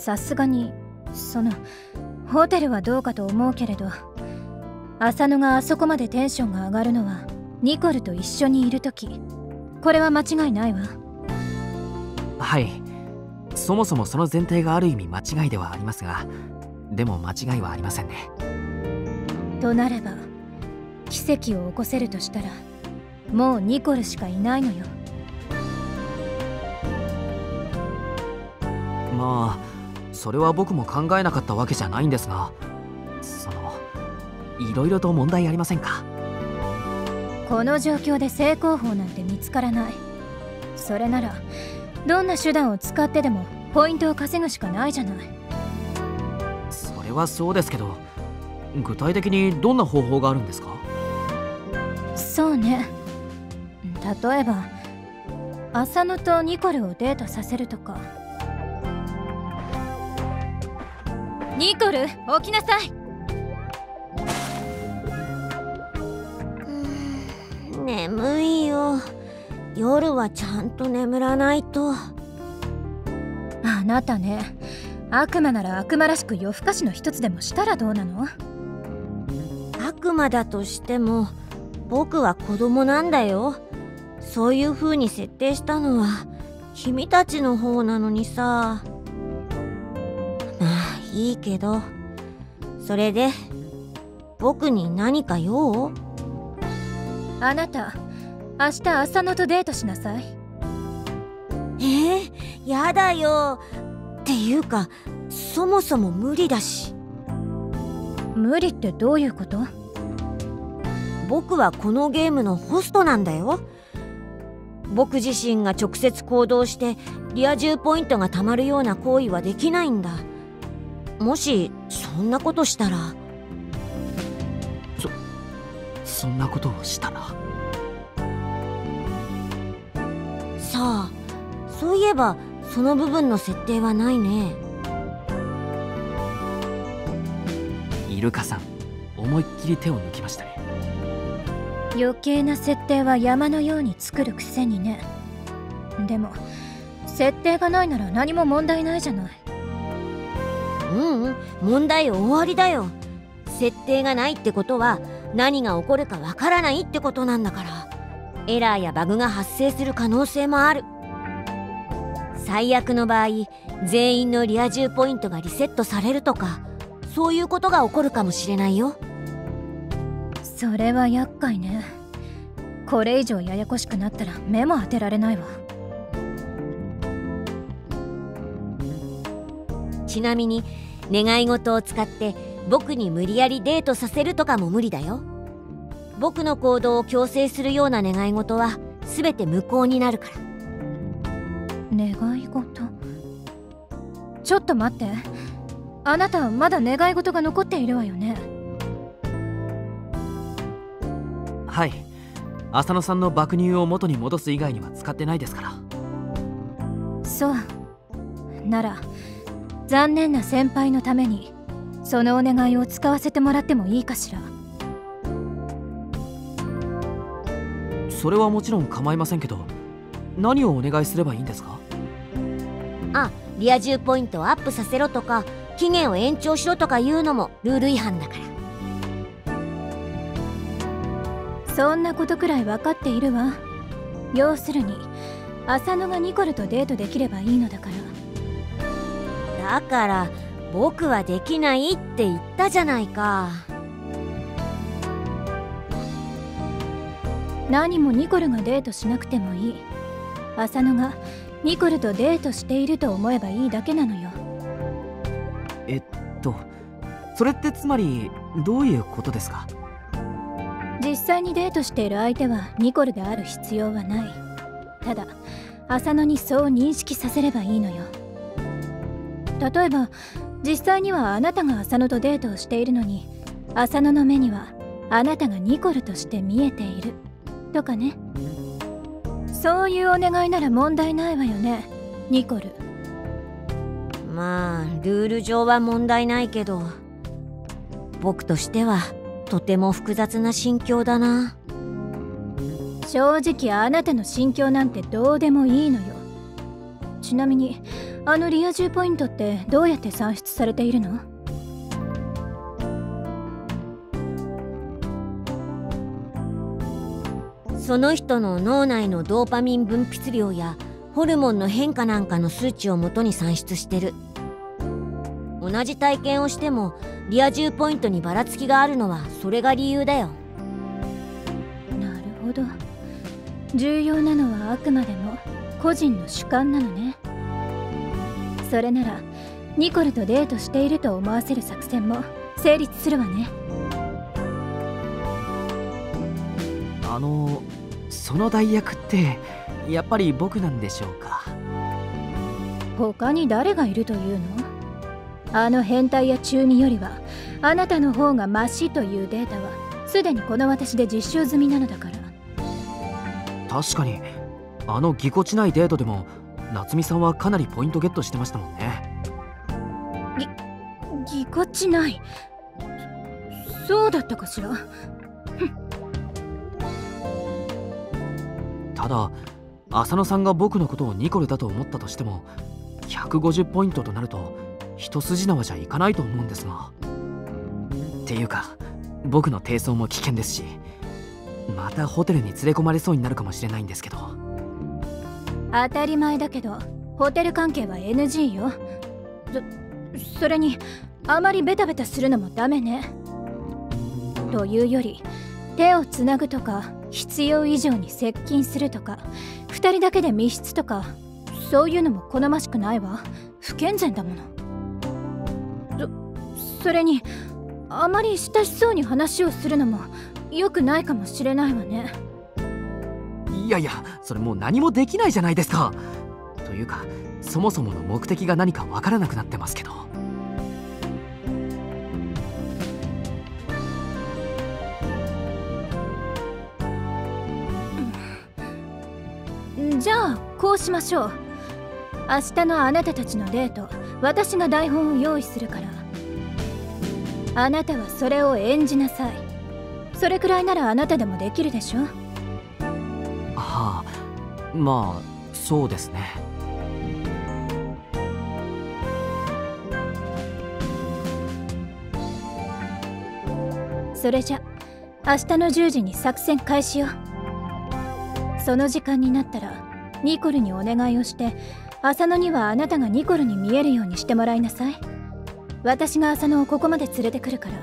さすがにホテルはどうかと思うけれど、浅野があそこまでテンションが上がるのはニコルと一緒にいる時。これは間違いないわ。 はい、そもそもその前提がある意味間違いではありますが、でも間違いはありませんね。 となれば奇跡を起こせるとしたらもうニコルしかいないのよ。 まあそれは僕も考えなかったわけじゃないんですが、いろいろと問題ありませんか？ この状況で正攻法なんて見つからない。それならどんな手段を使ってでもポイントを稼ぐしかないじゃない。 それはそうですけど、具体的にどんな方法があるんですか？ そうね、例えば浅野とニコルをデートさせるとか。ニコル、起きなさい。 眠いよ。夜はちゃんと眠らないと。 あなたね、悪魔なら悪魔らしく夜更かしの一つでもしたらどうなの？ 悪魔だとしても僕は子供なんだよ。そういう風に設定したのは君たちの方なのにさ。まあいいけど、それで僕に何か用？ あなた明日浅野とデートしなさい。 やだよ。っていうかそもそも無理だし。 無理ってどういうこと？ 僕はこのゲームのホストなんだよ。僕自身が直接行動してリア充ポイントが貯まるような行為はできないんだ。もしそんなことしたら。 そんなことをしたら。 さあ、そういえばその部分の設定はないね。 イルカさん、思いっきり手を抜きましたね。 余計な設定は山のように作るくせにね。でも設定がないなら何も問題ないじゃない。 問題大ありだよ。設定がないってことは何が起こるかわからないってことなんだから、エラーやバグが発生する可能性もある。最悪の場合、全員のリア充ポイントがリセットされるとか、そういうことが起こるかもしれないよ。 それは厄介ね。これ以上ややこしくなったら目も当てられないわ。 ちなみに願い事を使って僕に無理やりデートさせるとかも無理だよ。僕の行動を強制するような願い事は全て無効になるから。 願い事？ちょっと待って、あなたまだ願い事が残っているわよね。 はい、浅野さんの爆乳を元に戻す以外には使ってないですから。 そうなら残念な先輩のためにそのお願いを使わせてもらってもいいかしら。 それはもちろん構いませんけど、何をお願いすればいいんですか？ リア充ポイントをアップさせろとか期限を延長しろとかいうのもルール違反だから。 そんなことくらい分かっているわ。要するに浅野がニコルとデートできればいいのだから。 だから僕はできないって言ったじゃないか。 何もニコルがデートしなくてもいい。浅野がニコルとデートしていると思えばいいだけなのよ。 それってつまりどういうことですか？ 実際にデートしている相手はニコルである必要はない。ただ浅野にそう認識させればいいのよ。例えば実際にはあなたが浅野とデートをしているのに、浅野の目にはあなたがニコルとして見えているとかね。そういうお願いなら問題ないわよね、ニコル。 まあルール上は問題ないけど、僕としてはとても複雑な心境だな。 正直あなたの心境なんてどうでもいいのよ。ちなみにあのリア充ポイントってどうやって算出されているの？ その人の脳内のドーパミン分泌量やホルモンの変化なんかの数値をもとに算出してる。同じ体験をしてもリア充ポイントにばらつきがあるのはそれが理由だよ。 なるほど。重要なのはあくまでも個人の主観なのね。それならニコルとデートしていると思わせる作戦も成立するわね。 その代役ってやっぱり僕なんでしょうか？ 他に誰がいるというの？あの変態や中二よりはあなたの方がマシというデータはすでにこの私で実証済みなのだから。 確かにあのぎこちないデートでも夏美さんはかなりポイントゲットしてましたもんね。 ぎこちない。そうだったかしら。 ただ浅野さんが僕のことをニコルだと思ったとしても150ポイントとなると一筋縄じゃいかないと思うんですが。っていうか僕の低層も危険ですし、またホテルに連れ込まれそうになるかもしれないんですけど。 当たり前だけどホテル関係は NG よ。それにあまりベタベタするのもダメね。というより手をつなぐとか必要以上に接近するとか2人だけで密室とかそういうのも好ましくないわ。不健全だもの。それにあまり親しそうに話をするのも良くないかもしれないわね。 いやいや、それもう何もできないじゃないですか。というかそもそもの目的が何かわからなくなってますけど。 じゃあこうしましょう。明日のあなたたちのデート、私が台本を用意するから、あなたはそれを演じなさい。それくらいならあなたでもできるでしょ。 はあ、まあそうですね。 それじゃ明日の10時に作戦開始よ。その時間になったらニコルにお願いをして浅野にはあなたがニコルに見えるようにしてもらいなさい。私が浅野をここまで連れてくるから。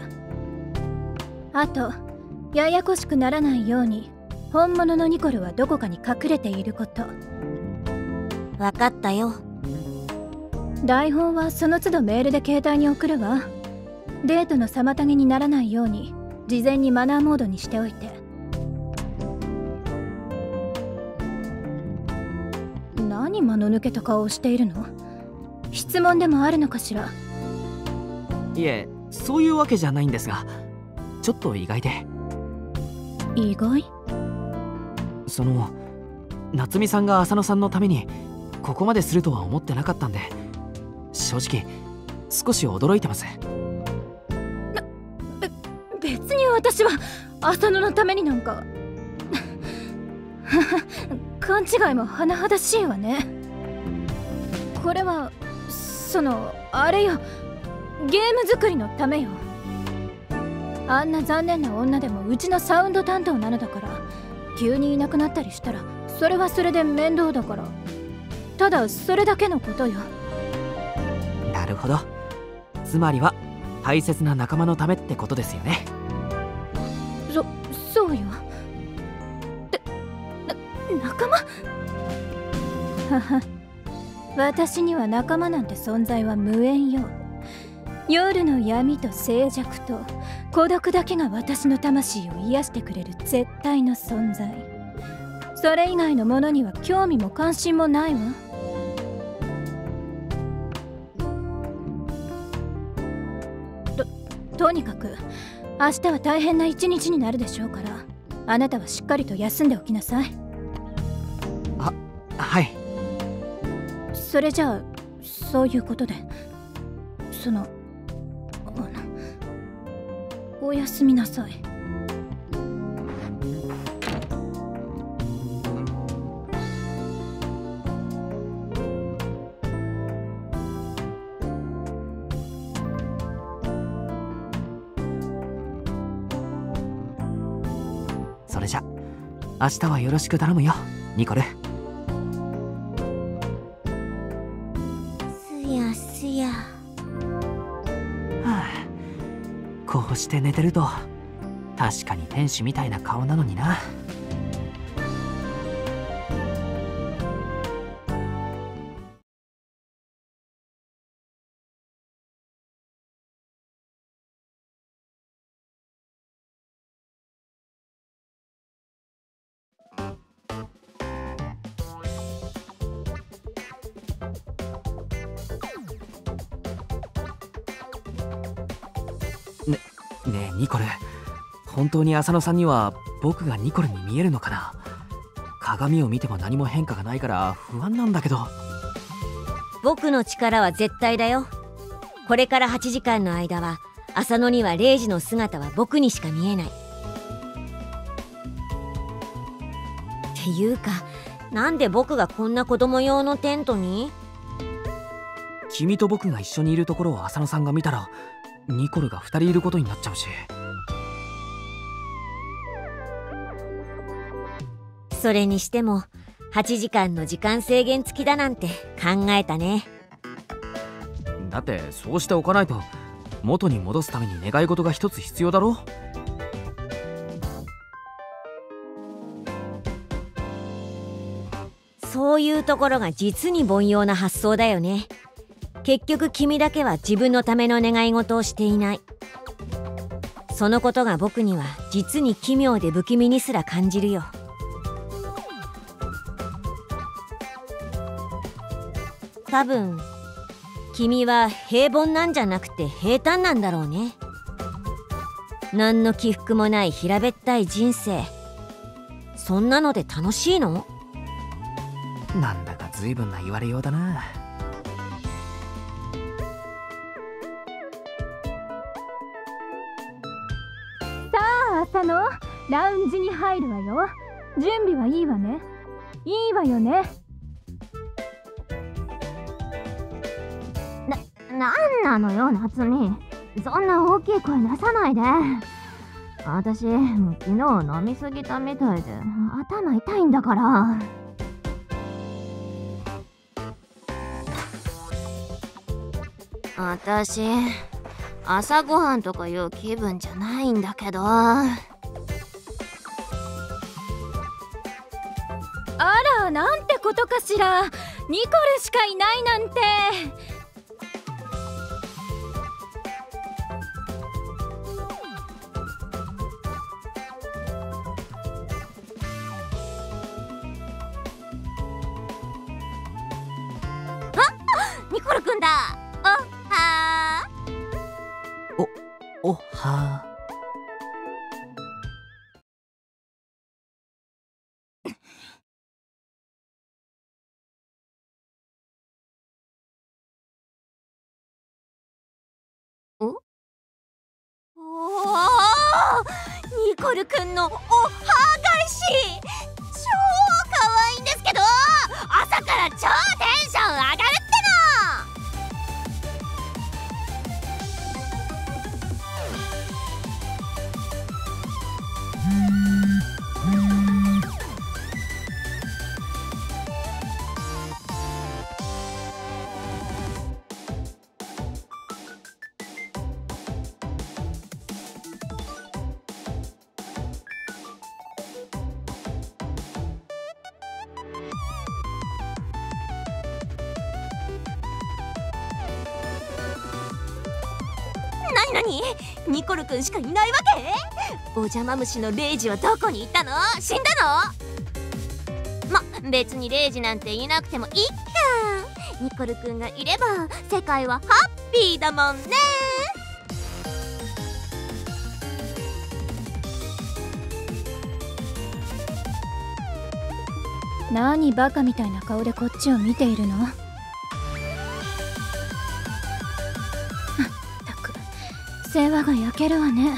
あとややこしくならないように本物のニコルはどこかに隠れていること。 分かったよ。 台本はその都度メールで携帯に送るわ。デートの妨げにならないように事前にマナーモードにしておいて。何間の抜けた顔をしているの？質問でもあるのかしら？ いえ、そういうわけじゃないんですが、ちょっと意外で。 意外？ 夏美さんが浅野さんのためにここまでするとは思ってなかったんで、正直少し驚いてます。 別に私は浅野のためになんか勘違いも甚だしいわね。これはあれよ、ゲーム作りのためよ。あんな残念な女でもうちのサウンド担当なのだから、急にいなくなったりしたらそれはそれで面倒だから、ただそれだけのことよ。 なるほど。つまりは大切な仲間のためってことですよね。 そうよ。仲間？はは、私には仲間なんて存在は無縁よ。夜の闇と静寂と孤独だけが私の魂を癒してくれる絶対の存在。それ以外のものには興味も関心もないわ。とにかく明日は大変な一日になるでしょうから、あなたはしっかりと休んでおきなさい。 はい。 それじゃあそういうことで、おやすみなさい。 明日はよろしく頼むよニコル。 すやすや。 はあ、こうして寝てると確かに天使みたいな顔なのにな。ねえニコル、本当に浅野さんには僕がニコルに見えるのかな。鏡を見ても何も変化がないから不安なんだけど。 僕の力は絶対だよ。これから8時間の間は浅野にはレイジの姿は僕にしか見えない。っていうか、なんで僕がこんな子供用のテントに？ 君と僕が一緒にいるところを浅野さんが見たらニコルが2人いることになっちゃうし。 それにしても8時間の時間制限付きだなんて考えたね。 だってそうしておかないと元に戻すために願い事が一つ必要だろ。 そういうところが実に凡庸な発想だよね。結局君だけは自分のための願い事をしていない。そのことが僕には実に奇妙で不気味にすら感じるよ。多分君は平凡なんじゃなくて平坦なんだろうね。何の起伏もない平べったい人生、そんなので楽しいの？ なんだか随分な言われようだな。 浅野、ラウンジに入るわよ。準備はいいわね。いいわよね。 なんなのよ夏美、そんな大きい声出さないで。私昨日飲みすぎたみたいで頭痛いんだから。私朝ごはんとかいう気分じゃないんだけど。 あら、なんてことかしら。ニコルしかいないなんて。 ニコルくんだ。 おはニコルくんのおは返し超可愛いんですけど、朝から超テンション上がるっての。なにニコルくんしかいないわけ？お邪魔虫のレイジはどこに行ったの？死んだの？別にレイジなんていなくてもいいか。ニコルくんがいれば世界はハッピーだもんね。 何バカみたいな顔でこっちを見ているの？まったく世話が焼けるわね。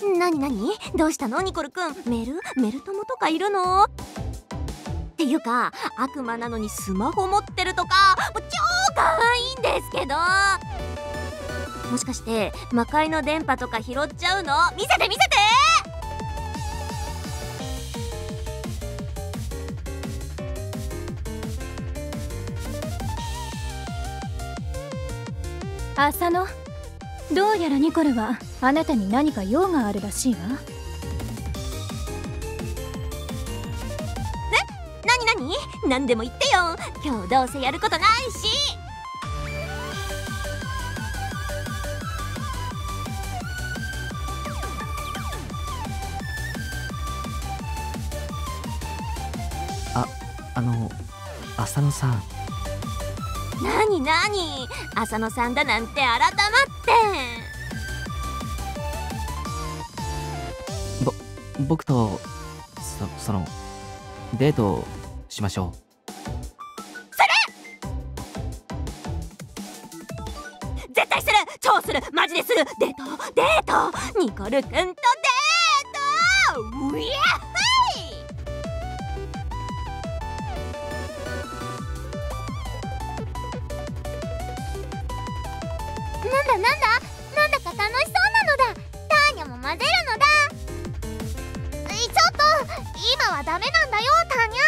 なになに、どうしたのニコルくん。メル友とかいるの？っていうか悪魔なのにスマホ持ってるとか、もう超可愛いんですけど。もしかして魔界の電波とか拾っちゃうの？見せて見せて。 浅野、どうやらニコルはあなたに何か用があるらしいわ。 なに何でも言ってよ。今日どうせやることないし。 浅野さん。 なに浅野さんだなんて改まって。 僕とそのデートしましょう。 絶対する、超する、マジでする。デートニコルくんとデート。うやっなんだか楽しそうなのだ。ターニャも混ぜるのだ。ちょっと今はダメなんだよターニ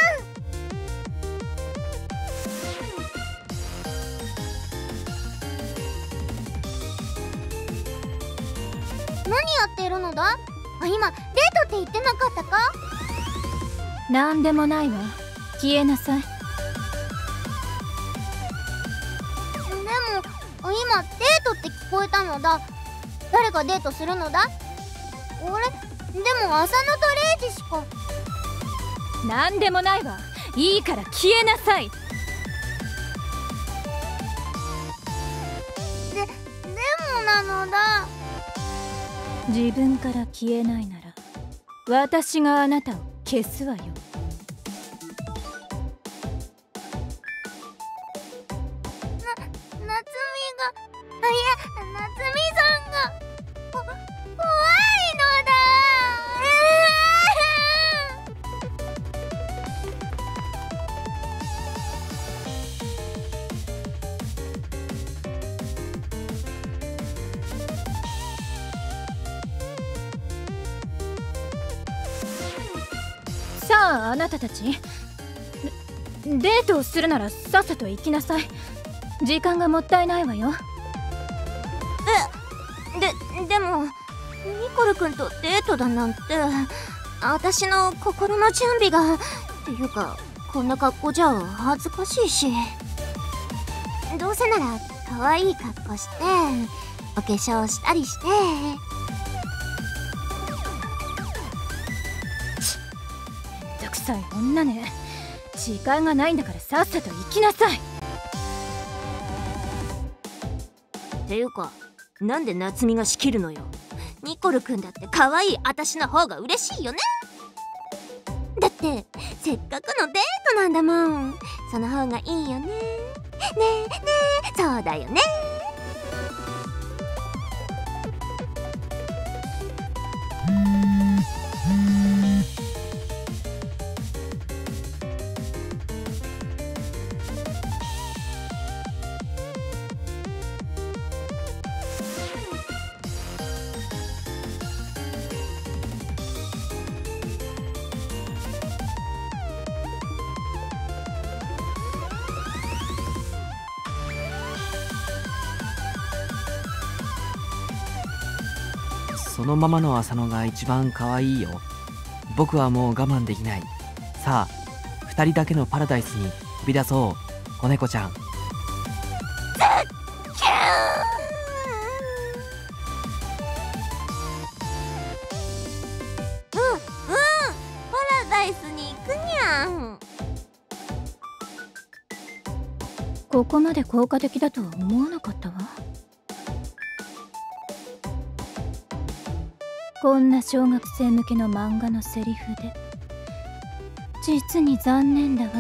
ャ。何やってるのだ。今デートって言ってなかったか。 なんでもないわ、消えなさい。 今デートって聞こえたのだ。誰がデートするのだ。あれでも浅野とレイジしか。 なんでもないわ、いいから消えなさい。 でもなのだ。 自分から消えないなら私があなたを消すわよ。 夏美さんが怖いのだ。 さあ、あなたたちデートをするならさっさと行きなさい。時間がもったいないわよ。 でもニコルくんとデートだなんて、私の心の準備が。っていうかこんな格好じゃ恥ずかしいし。どうせなら可愛い格好してお化粧したりして。 めんどくさい女ね。時間がないんだからさっさと行きなさい。 っていうかなんで夏美が仕切るのよ。ニコルくんだって可愛い私の方が嬉しいよね。だってせっかくのデートなんだもん。その方がいいよね。ねえそうだよね。 そのままの浅野が一番可愛いよ。僕はもう我慢できない。さあ2人だけのパラダイスに飛び出そう、子猫ちゃん。 パラダイスに行くにゃん。 ここまで効果的だとは思わなかったわ。こんな小学生向けの漫画のセリフで実に残念だわ。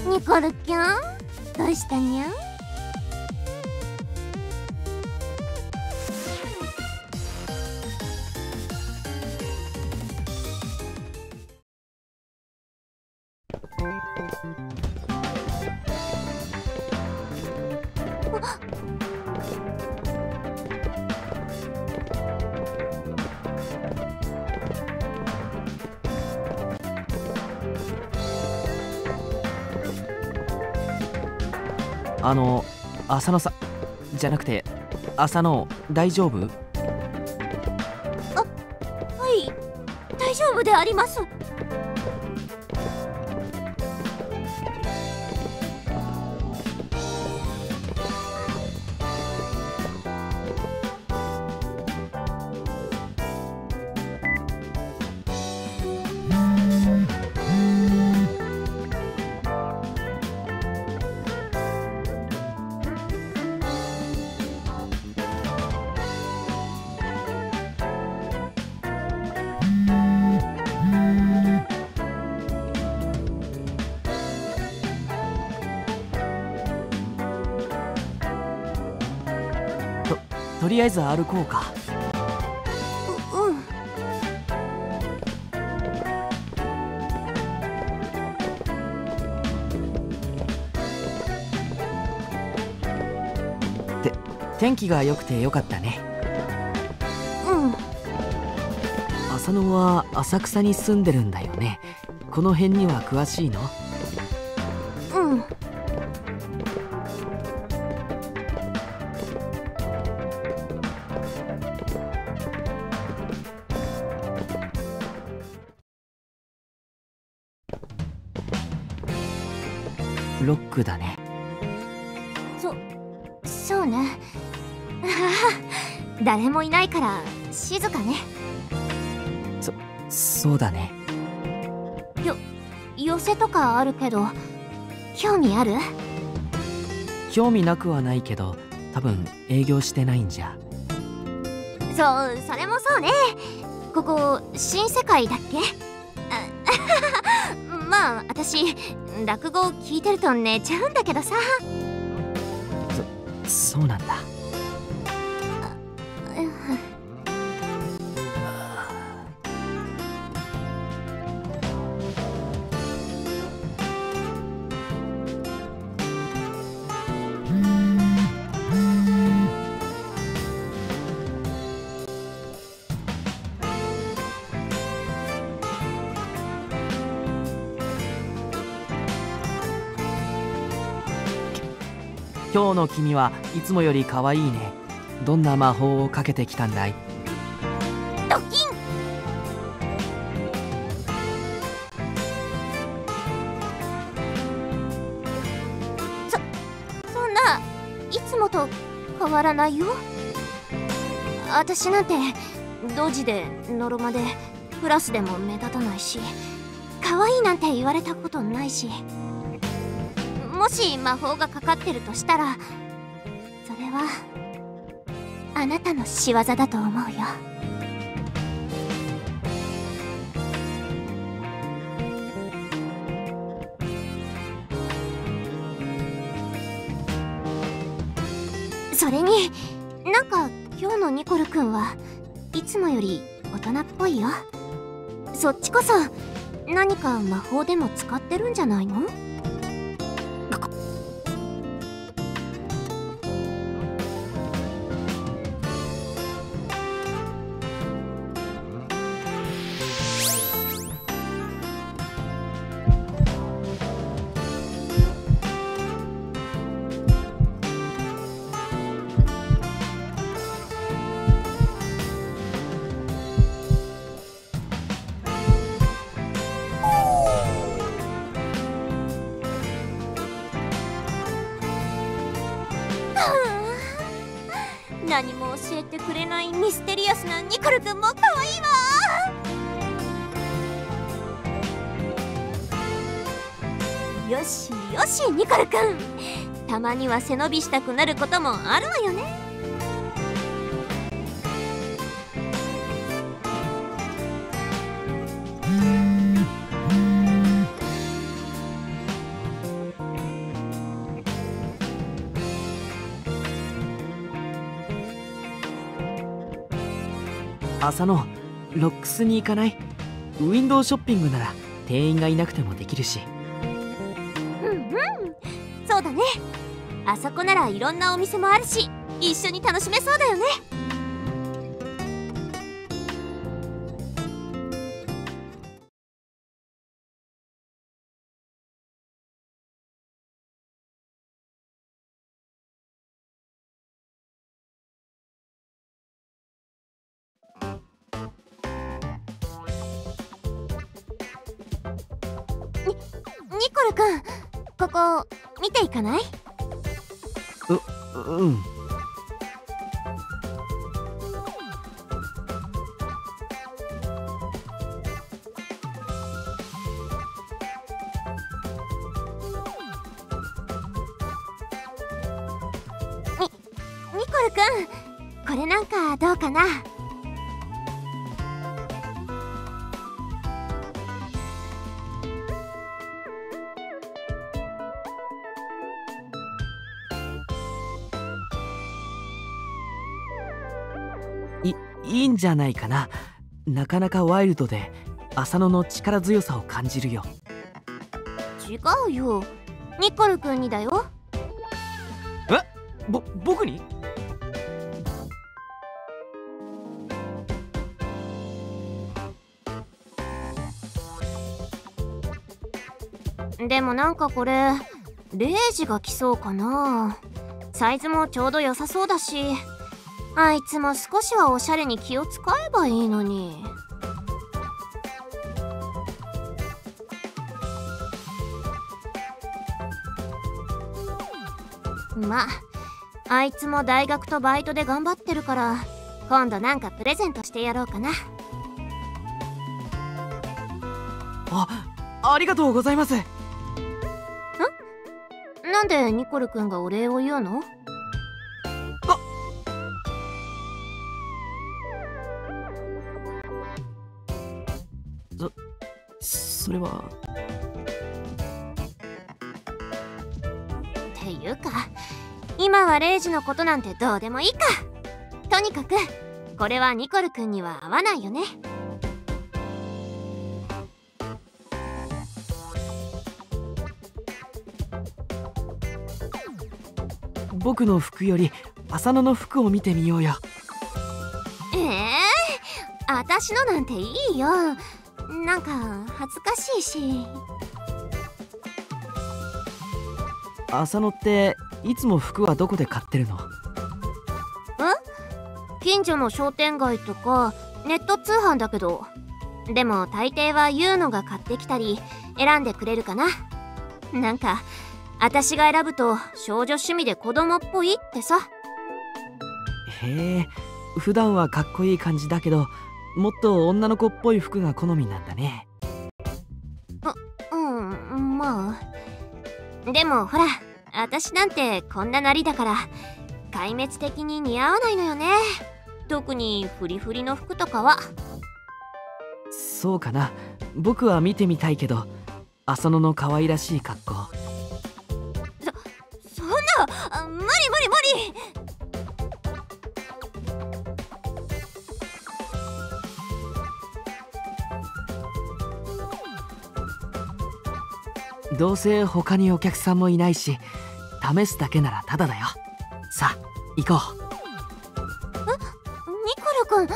ニコルキャン、どうしたにゃん？ 浅野さんじゃなくて浅野、大丈夫？ はい、大丈夫であります。 とりあえず歩こうか。 うん。 天気が良くてよかったね。 うん。 浅野は浅草に住んでるんだよね。この辺には詳しいの？ うん。 ロックだね。 そうね。誰もいないから静かね。 そうだね。 寄せとかあるけど興味ある？ 興味なくはないけど多分営業してないんじゃ。 それもそうね。ここ新世界だっけ？まあ私落語聞いてると寝ちゃうんだけどさ。 そうなんだ。今日の君はいつもより可愛いね。どんな魔法をかけてきたんだい？ ドキン。そんないつもと変わらないよ。私なんてドジでノロマでクラスでも目立たないし、可愛いなんて言われたことないし、もし魔法がかかってるとしたらそれはあなたの仕業だと思うよ。それになんか今日のニコルくんはいつもより大人っぽいよ。そっちこそ何か魔法でも使ってるんじゃないの？何も教えてくれないミステリアスなニコルくんも可愛いわ。よしよしニコルくん、たまには背伸びしたくなることもあるわよね。 浅野、ロックスに行かない？ウィンドウショッピングなら店員がいなくてもできるし。 そうだね。あそこならいろんなお店もあるし、一緒に楽しめそうだよね。ニコルくん、ここ見ていかない？ うん。 ニコルくん、これなんかどうかな？ いいんじゃないかな。なかなかワイルドで浅野の力強さを感じるよ。 違うよ、ニコルくんにだよ。 僕に？ でもなんかこれレイジが来そうかな。サイズもちょうど良さそうだし、あいつも少しはおしゃれに気を使えばいいのに。まああいつも大学とバイトで頑張ってるから、今度なんかプレゼントしてやろうかな。 ありがとうございます。 なんでニコルくんがお礼を言うの？ それは。 っていうか、今はレイジのことなんてどうでもいいか。とにかくこれはニコルくんには合わないよね。 僕の服より浅野の服を見てみようよ。 私のなんていいよ。なんか恥ずかしいし。 浅野っていつも服はどこで買ってるの？ 近所の商店街とかネット通販だけど、でも大抵はユウのが買ってきたり選んでくれるかな。なんか私が選ぶと少女趣味で子供っぽいってさ。 へえ、普段はかっこいい感じだけど、もっと女の子っぽい服が好みなんだね。 まあでもほら、私なんてこんななりだから壊滅的に似合わないのよね。特にフリフリの服とかは。 そうかな。僕は見てみたいけど、浅野の可愛らしい格好。 そんな無理無理無理。 どうせ他にお客さんもいないし、試すだけならタダだよ。さあ行こう。 ニコルくん、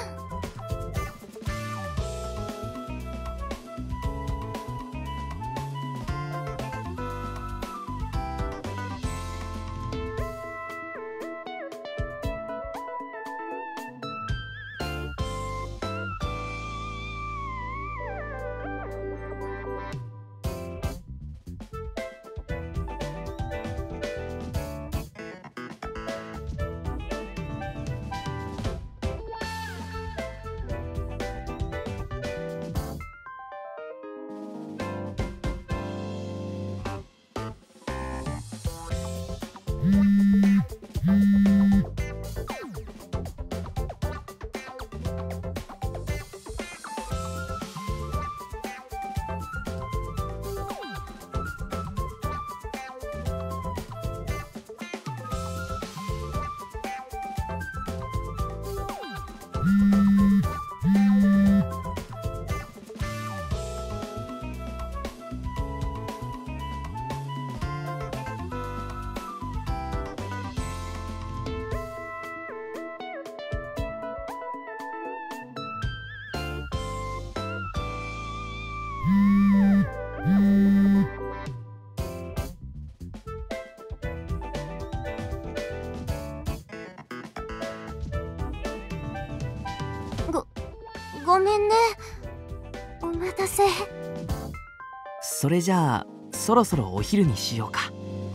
めんね、お待たせ。 それじゃあそろそろお昼にしようか。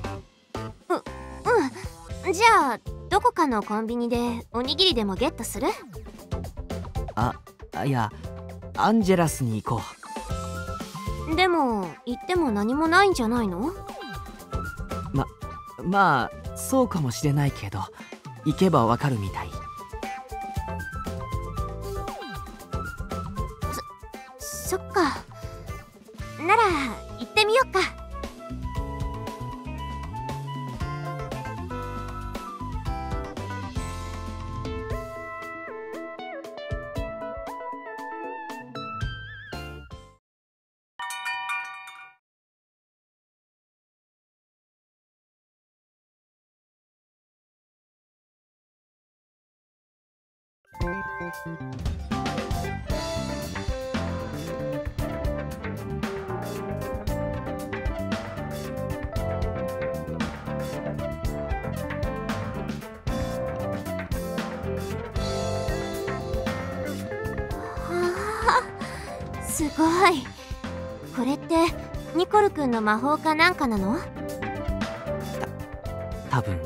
うん、じゃあどこかのコンビニでおにぎりでもゲットする？ いや、アンジェラスに行こでも行っても何もないんじゃないの？ まあそうかもしれないけど、行けばわかるみたい。 そっか。なら行ってみよっか。すごい。これってニコルくんの魔法かなんかなの？ 多分。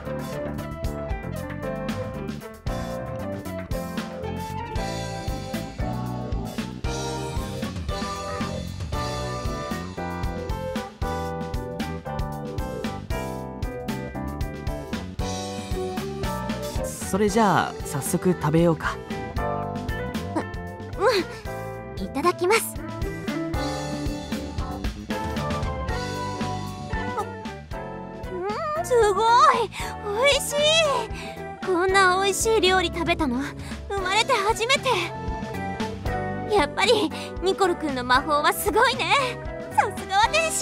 それじゃあ早速食べようか。 いただきます。すごい美味しい。こんな美味しい料理食べたの生まれて初めて。やっぱりニコルくんの魔法はすごいね。さすがは天使。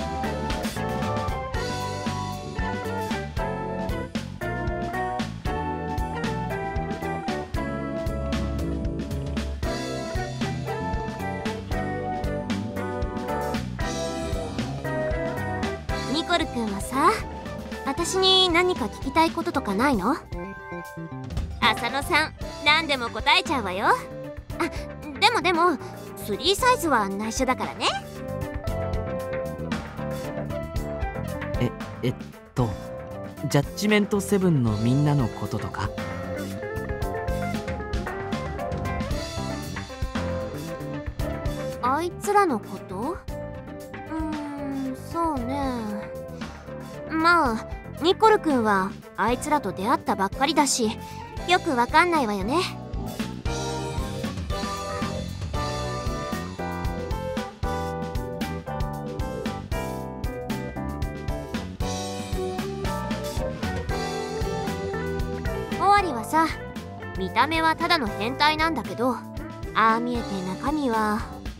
ニコルくんはさ、私に何か聞きたいこととかないの？浅野さん、何でも答えちゃうわよ。でも3サイズは内緒だからね。 ジャッジメント7のみんなのこととか？ あいつらのこと？そうね。まあニコルくんはあいつらと出会ったばっかりだし、よくわかんないわよね。尾張はさ、見た目はただの変態なんだけど、ああ見えて中身は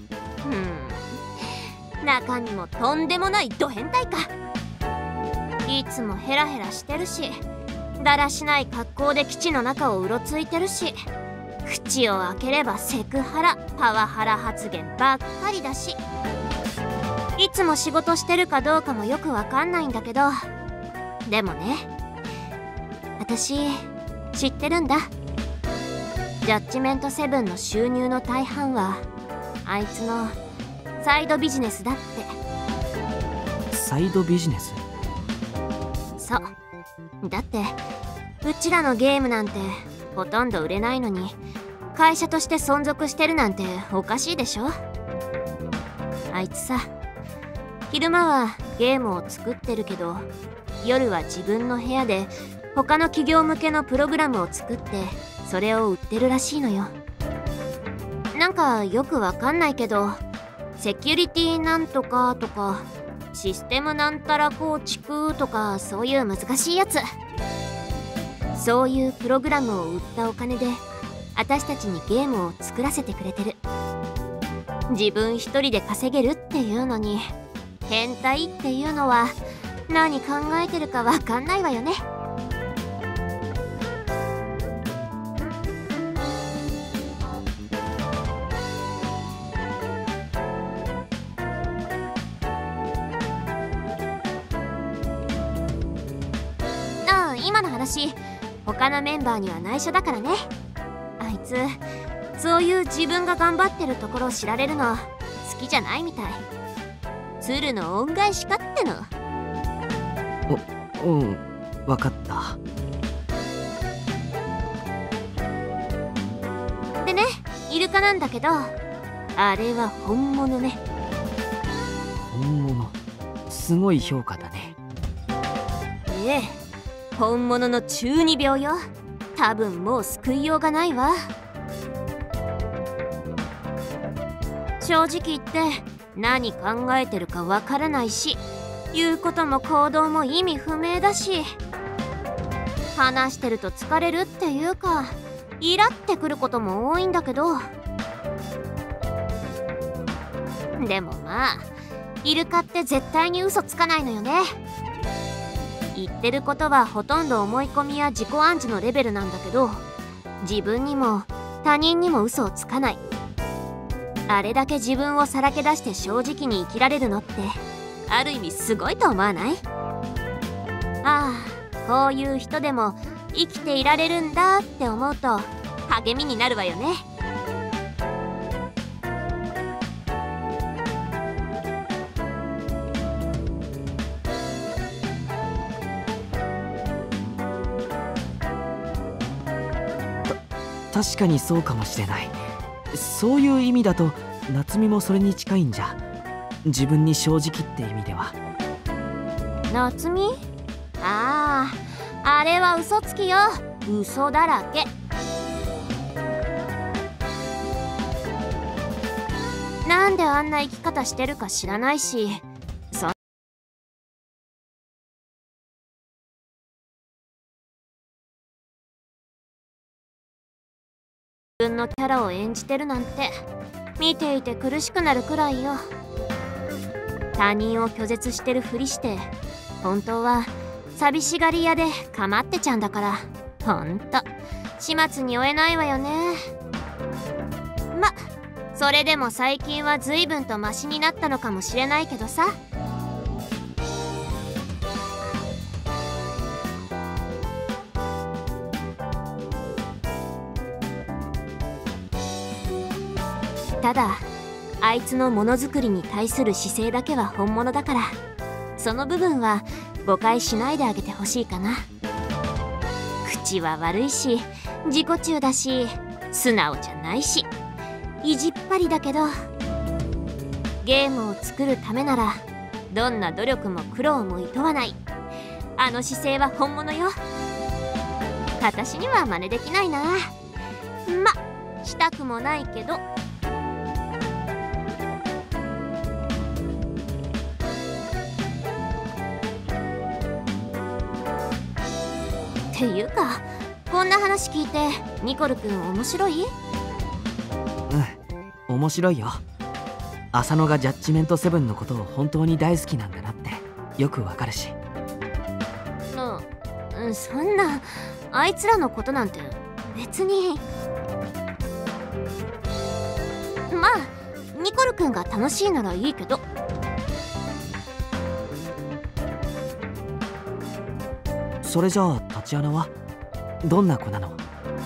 中身もとんでもないド変態か。いつもヘラヘラしてるし、だらしない格好で基地の中をうろついてるし、口を開ければセクハラパワハラ発言ばっかりだし、いつも仕事してるかどうかもよくわかんないんだけど、でもね、私知ってるんだ。ジャッジメント7の収入の大半はあいつのサイドビジネスだって。 サイドビジネス？ そうだって、うちらのゲームなんてほとんど売れないのに会社として存続してるなんておかしいでしょ。あいつさ、昼間はゲームを作ってるけど、夜は自分の部屋で他の企業向けのプログラムを作ってそれを売ってるらしいのよ。なんかよくわかんないけど、セキュリティなんとかとかシステムなんたら構築とか、そういう難しいやつ。そういうプログラムを売ったお金で私たちにゲームを作らせてくれてる。自分一人で稼げるっていうのに、変態っていうのは何考えてるかわかんないわよね。今の話他のメンバーには内緒だからね。あいつそういう自分が頑張ってるところを知られるの好きじゃないみたい。鶴の恩返しかっての。 うん、分かった。 でね、イルカなんだけど、あれは本物ね。 本物、すごい評価だね。 ええ、本物の中二病よ。多分もう救いようがないわ。正直言って何考えてるかわからないし、言うことも行動も意味不明だし、話してると疲れるっていうかイラってくることも多いんだけど、でもまあイルカって絶対に嘘つかないのよね。言ってることはほとんど思い込みや自己暗示のレベルなんだけど、自分にも他人にも嘘をつかない。あれだけ自分をさらけ出して正直に生きられるのってある意味すごいと思わない？ああ、こういう人でも生きていられるんだって思うと励みになるわよね。 確かにそうかもしれない。そういう意味だと夏美もそれに近いんじゃ。自分に正直って意味では。 夏美？ああ、あれは嘘つきよ。嘘だらけ。なんであんな生き方してるか知らないし、自分のキャラを演じてるなんて見ていて苦しくなるくらいよ。他人を拒絶してるふりして本当は寂しがり屋でかまってちゃんだから、ほんと始末に負えないわよね。ま、それでも最近は随分とマシになったのかもしれないけどさ。ただあいつのものづくりに対する姿勢だけは本物だから、その部分は誤解しないであげてほしいかな。口は悪いし自己中だし素直じゃないし意地っ張りだけど、ゲームを作るためならどんな努力も苦労もいとわない、あの姿勢は本物よ。私には真似できないな。ま、したくもないけど。っていうか、こんな話聞いてニコルくん面白い？ うん、面白いよ。浅野がジャッジメント7のことを本当に大好きなんだなってよくわかるし。 そんな、あいつらのことなんて別に。まあニコルくんが楽しいならいいけど。 それじゃあタチアナはどんな子なの？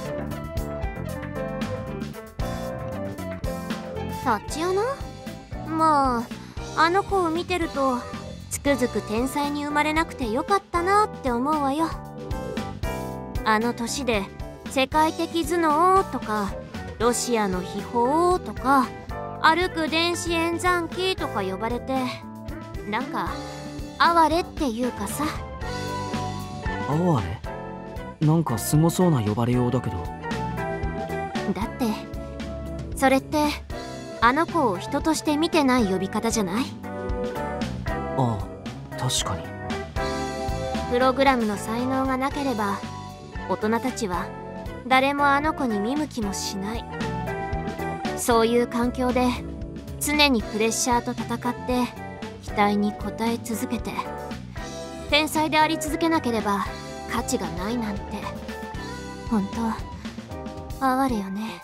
タチアナ？まああの子を見てるとつくづく天才に生まれなくてよかったなって思うわよ。あの年で世界的頭脳とかロシアの秘宝とか歩く電子演算機とか呼ばれて、なんか哀れっていうかさ。 哀れ？なんかすごそうな呼ばれようだけど。 だってそれってあの子を人として見てない呼び方じゃない？ ああ、確かに。 プログラムの才能がなければ大人たちは誰もあの子に見向きもしない。そういう環境で常にプレッシャーと戦って期待に応え続けて、天才であり続けなければ価値がないなんて本当哀れよね。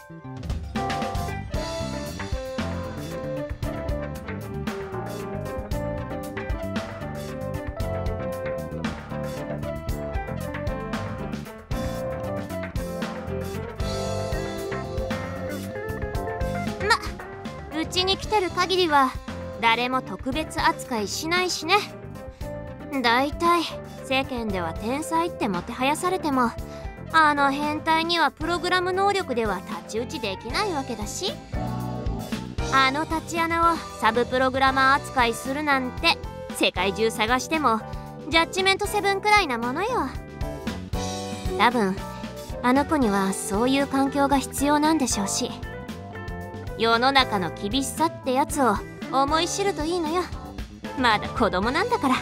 うちに来てる限りは誰も特別扱いしないしね。だいたい世間では天才ってもてはやされても、あの変態にはプログラム能力では太刀打ちできないわけだし、あのタチアナをサブプログラマー扱いするなんて世界中探してもジャッジメント7くらいなものよ。多分あの子にはそういう環境が必要なんでしょうし、世の中の厳しさってやつを思い知るといいのよ。まだ子供なんだから。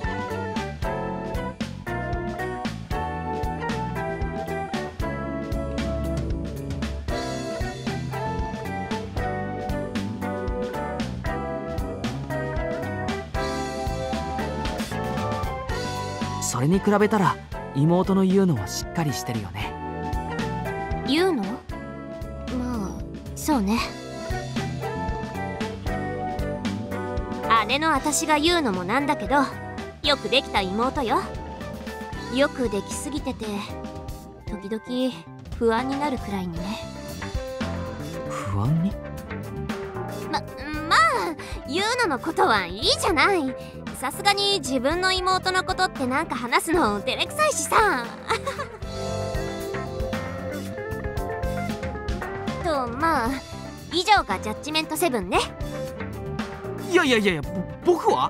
それに比べたら妹の言うのはしっかりしてるよね。 言うの？まあそうね。姉の私が言うのもなんだけど、よくできた妹よ。よくできすぎてて時々不安になるくらいにね。 不安に？ まあ言うのことはいいじゃない。さすがに自分の妹のことってなんか話すの照れくさいしさ。とまあ以上がジャッジメント7ね。 いや僕は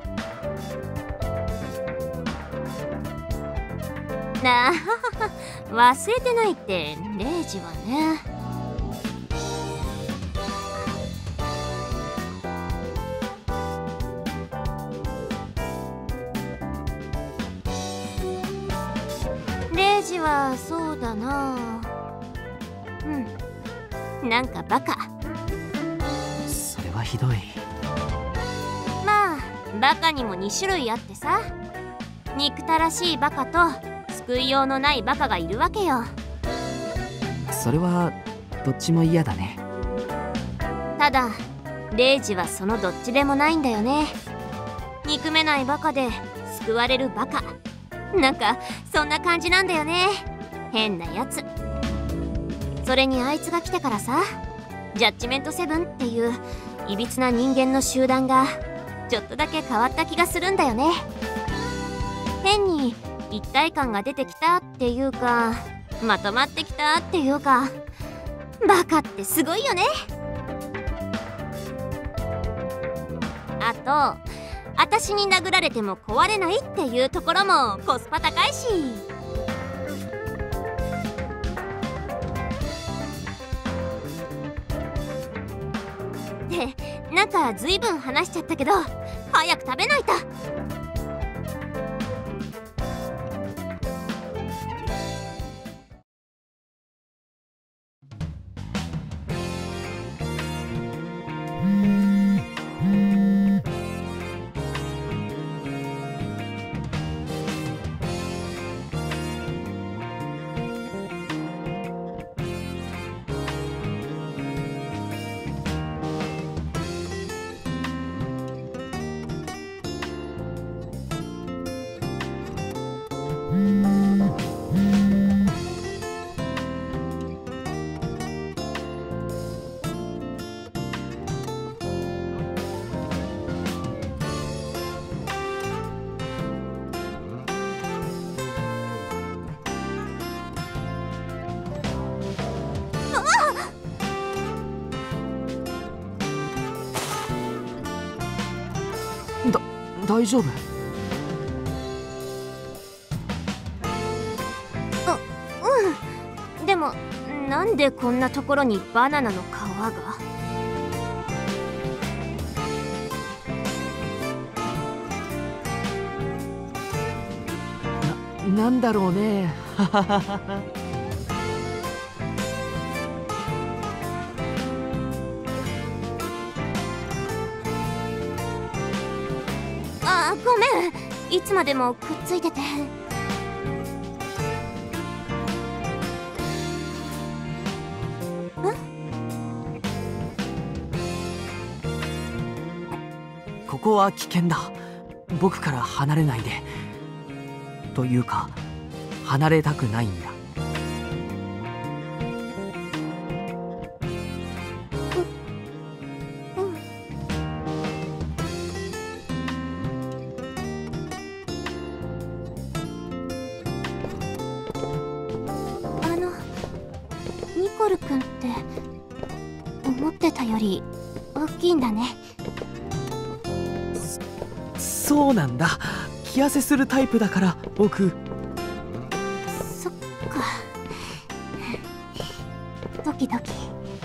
なあ忘れてないってレイジはね。レイジはそうだな、なんかバカ。 それはひどい。 まあバカにも2種類あってさ、憎たらしいバカと救いようのないバカがいるわけよ。 それはどっちも嫌だね。 ただレイジはそのどっちでもないんだよね。憎めないバカで救われるバカ、なんかそんな感じなんだよね。変なやつ。それにあいつが来てからさ、ジャッジメント7っていういびつな人間の集団がちょっとだけ変わった気がするんだよね。変に一体感が出てきたっていうか、まとまってきたっていうか、バカってすごいよね。あと私に殴られても壊れないっていうところもコスパ高いし。でなんかずいぶん話しちゃったけど、早く食べないと。 大丈夫？ でもなんでこんなところにバナナの皮が？ なんだろうね。 ごめん、いつまでもくっついてて。 ここは危険だ。僕から離れないで。というか離れたくないんだ。 コルくんって思ってたより大きいんだね。 そうなんだ。気痩せするタイプだから僕。 そっか。ドキドキ。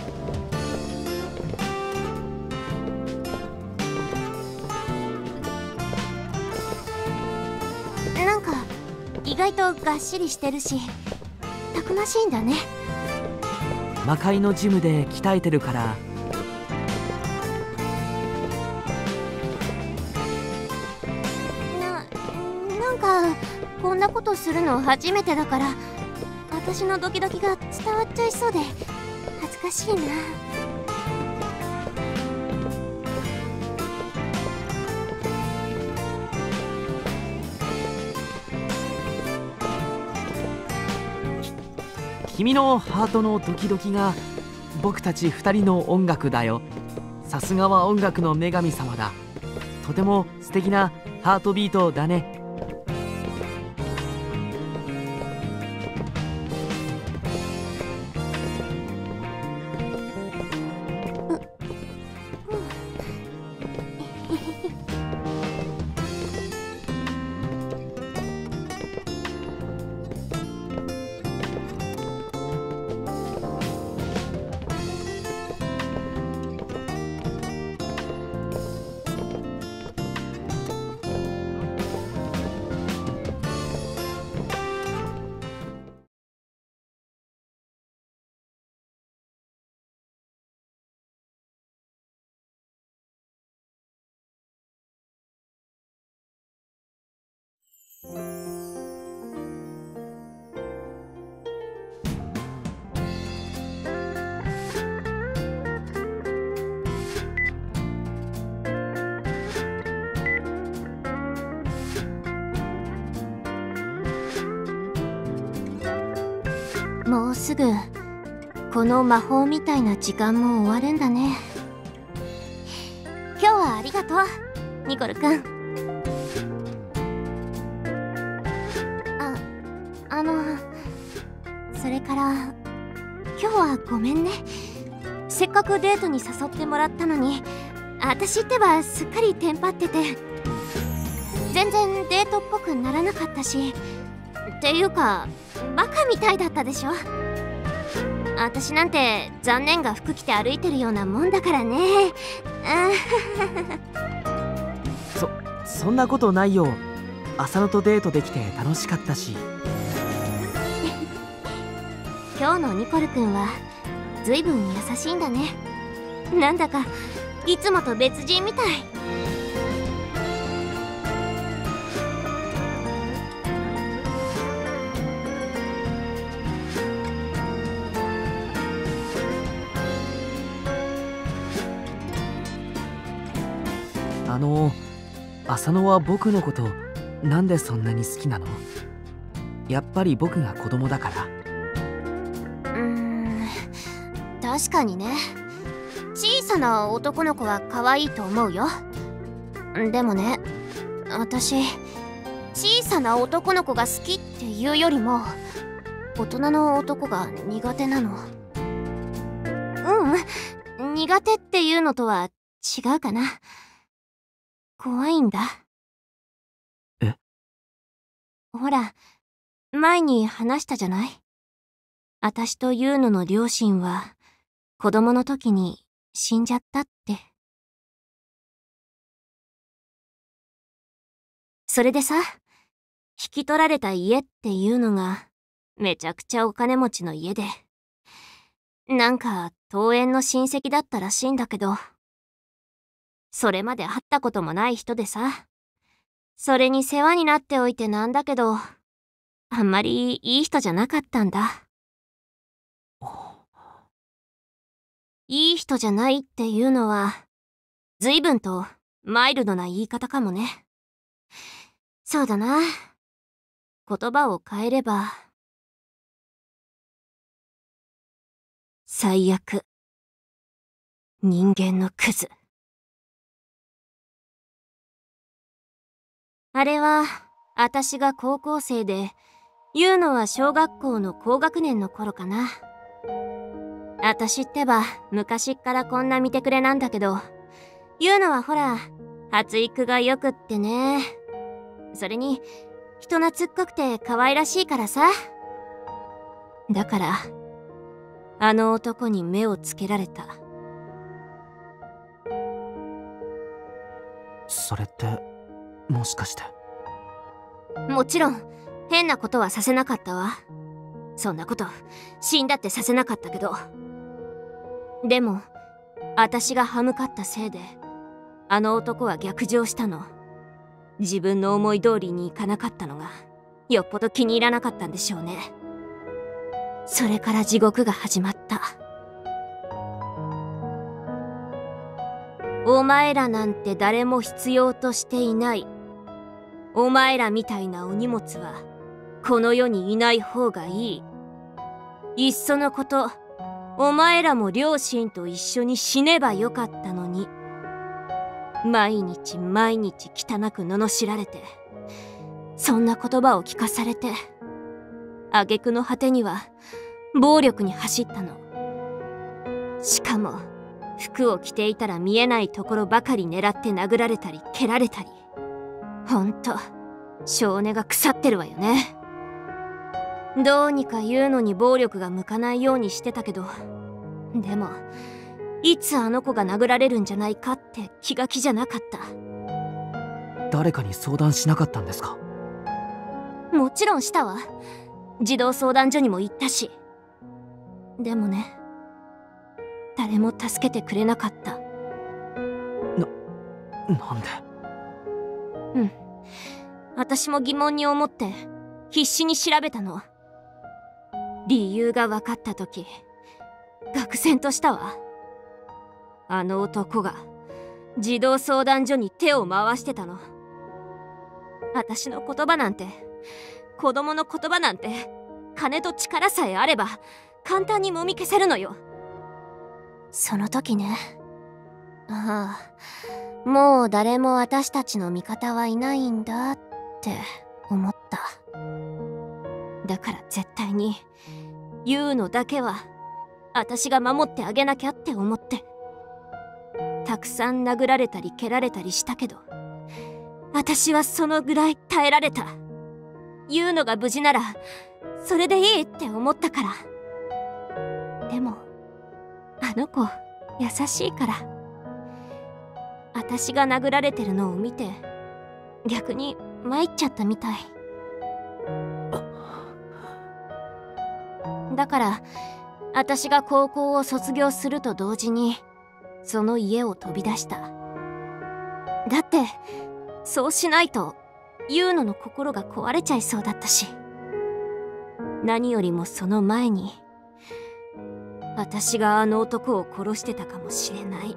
なんか意外とがっしりしてるしたくましいんだね。 魔界のジムで鍛えてるから。 なんかこんなことするの初めてだから、私のドキドキが伝わっちゃいそうで恥ずかしいな。 君のハートのドキドキが僕たち2人の音楽だよ。さすがは音楽の女神様だ。とても素敵なハートビートだね。 もうすぐこの魔法みたいな時間も終わるんだね。今日はありがとうニコルくん。それから今日はごめんね。せっかくデートに誘ってもらったのに、私ってばすっかりテンパってて全然デートっぽくならなかったし、っていうかバカみたいだったでしょ。私なんて残念が服着て歩いてるようなもんだからね。 そんなことないよ。浅野とデートできて楽しかったし。 今日のニコルくんはずいぶん優しいんだね。なんだかいつもと別人みたい。 浅野は僕のことなんでそんなに好きなの？やっぱり僕が子供だから？ 確かにね。小さな男の子は可愛いと思うよ。でもね、私小さな男の子が好きっていうよりも大人の男が苦手なの。苦手っていうのとは違うかな。怖いんだ。 え？ ほら、前に話したじゃない。私とユーノの両親は子供の時に死んじゃったって。それでさ、引き取られた家っていうのがめちゃくちゃお金持ちの家で、なんか遠縁の親戚だったらしいんだけど、それまで会ったこともない人でさ、それに世話になっておいてなんだけど、あんまりいい人じゃなかったんだ。いい人じゃないっていうのは随分とマイルドな言い方かもね。そうだな。言葉を変えれば、最悪。人間のクズ。あれは、私が高校生で、ユーノは小学校の高学年の頃かな。 私ってば昔っからこんな見てくれなんだけど、言うのはほら発育がよくってね。それに人懐っこくて可愛らしいからさ。だからあの男に目をつけられた。 それってもしかして。 もちろん変なことはさせなかったわ。そんなこと死んだってさせなかったけど。でも私が歯向かったせいであの男は逆上したの。自分の思い通りにいかなかったのがよっぽど気に入らなかったんでしょうね。それから地獄が始まった。お前らなんて誰も必要としていない。お前らみたいなお荷物はこの世にいない方がいい。いっそのことお前らも両親と一緒に死ねばよかったのに。毎日毎日汚く罵られて、そんな言葉を聞かされて、挙句の果てには暴力に走ったの。しかも服を着ていたら見えないところばかり狙って殴られたり蹴られたり。ほんと性根が腐ってるわよね。どうにか言うのに暴力が向かないようにしてたけど、でもいつあの子が殴られるんじゃないかって気が気じゃなかった。 誰かに相談しなかったんですか？ もちろんしたわ。児童相談所にも行ったし。でもね、誰も助けてくれなかった。 なんで？ うん、私も疑問に思って必死に調べたの。理由が分かった時愕然としたわ。あの男が児童相談所に手を回してたの。私の言葉なんて、子供の言葉なんて、金と力さえあれば簡単にもみ消せるのよ。その時ね、ああ、もう誰も私たちの味方はいないんだって思った。だから絶対にユウのだけは私が守ってあげなきゃって思って。たくさん殴られたり蹴られたりしたけど、私はそのぐらい耐えられた。ユウのが無事ならそれでいいって思ったから。でもあの子優しいから、私が殴られてるのを見て逆に参っちゃったみたい。だから私が高校を卒業すると同時にその家を飛び出した。だってそうしないとユウノの心が壊れちゃいそうだったし、何よりもその前に私があの男を殺してたかもしれない。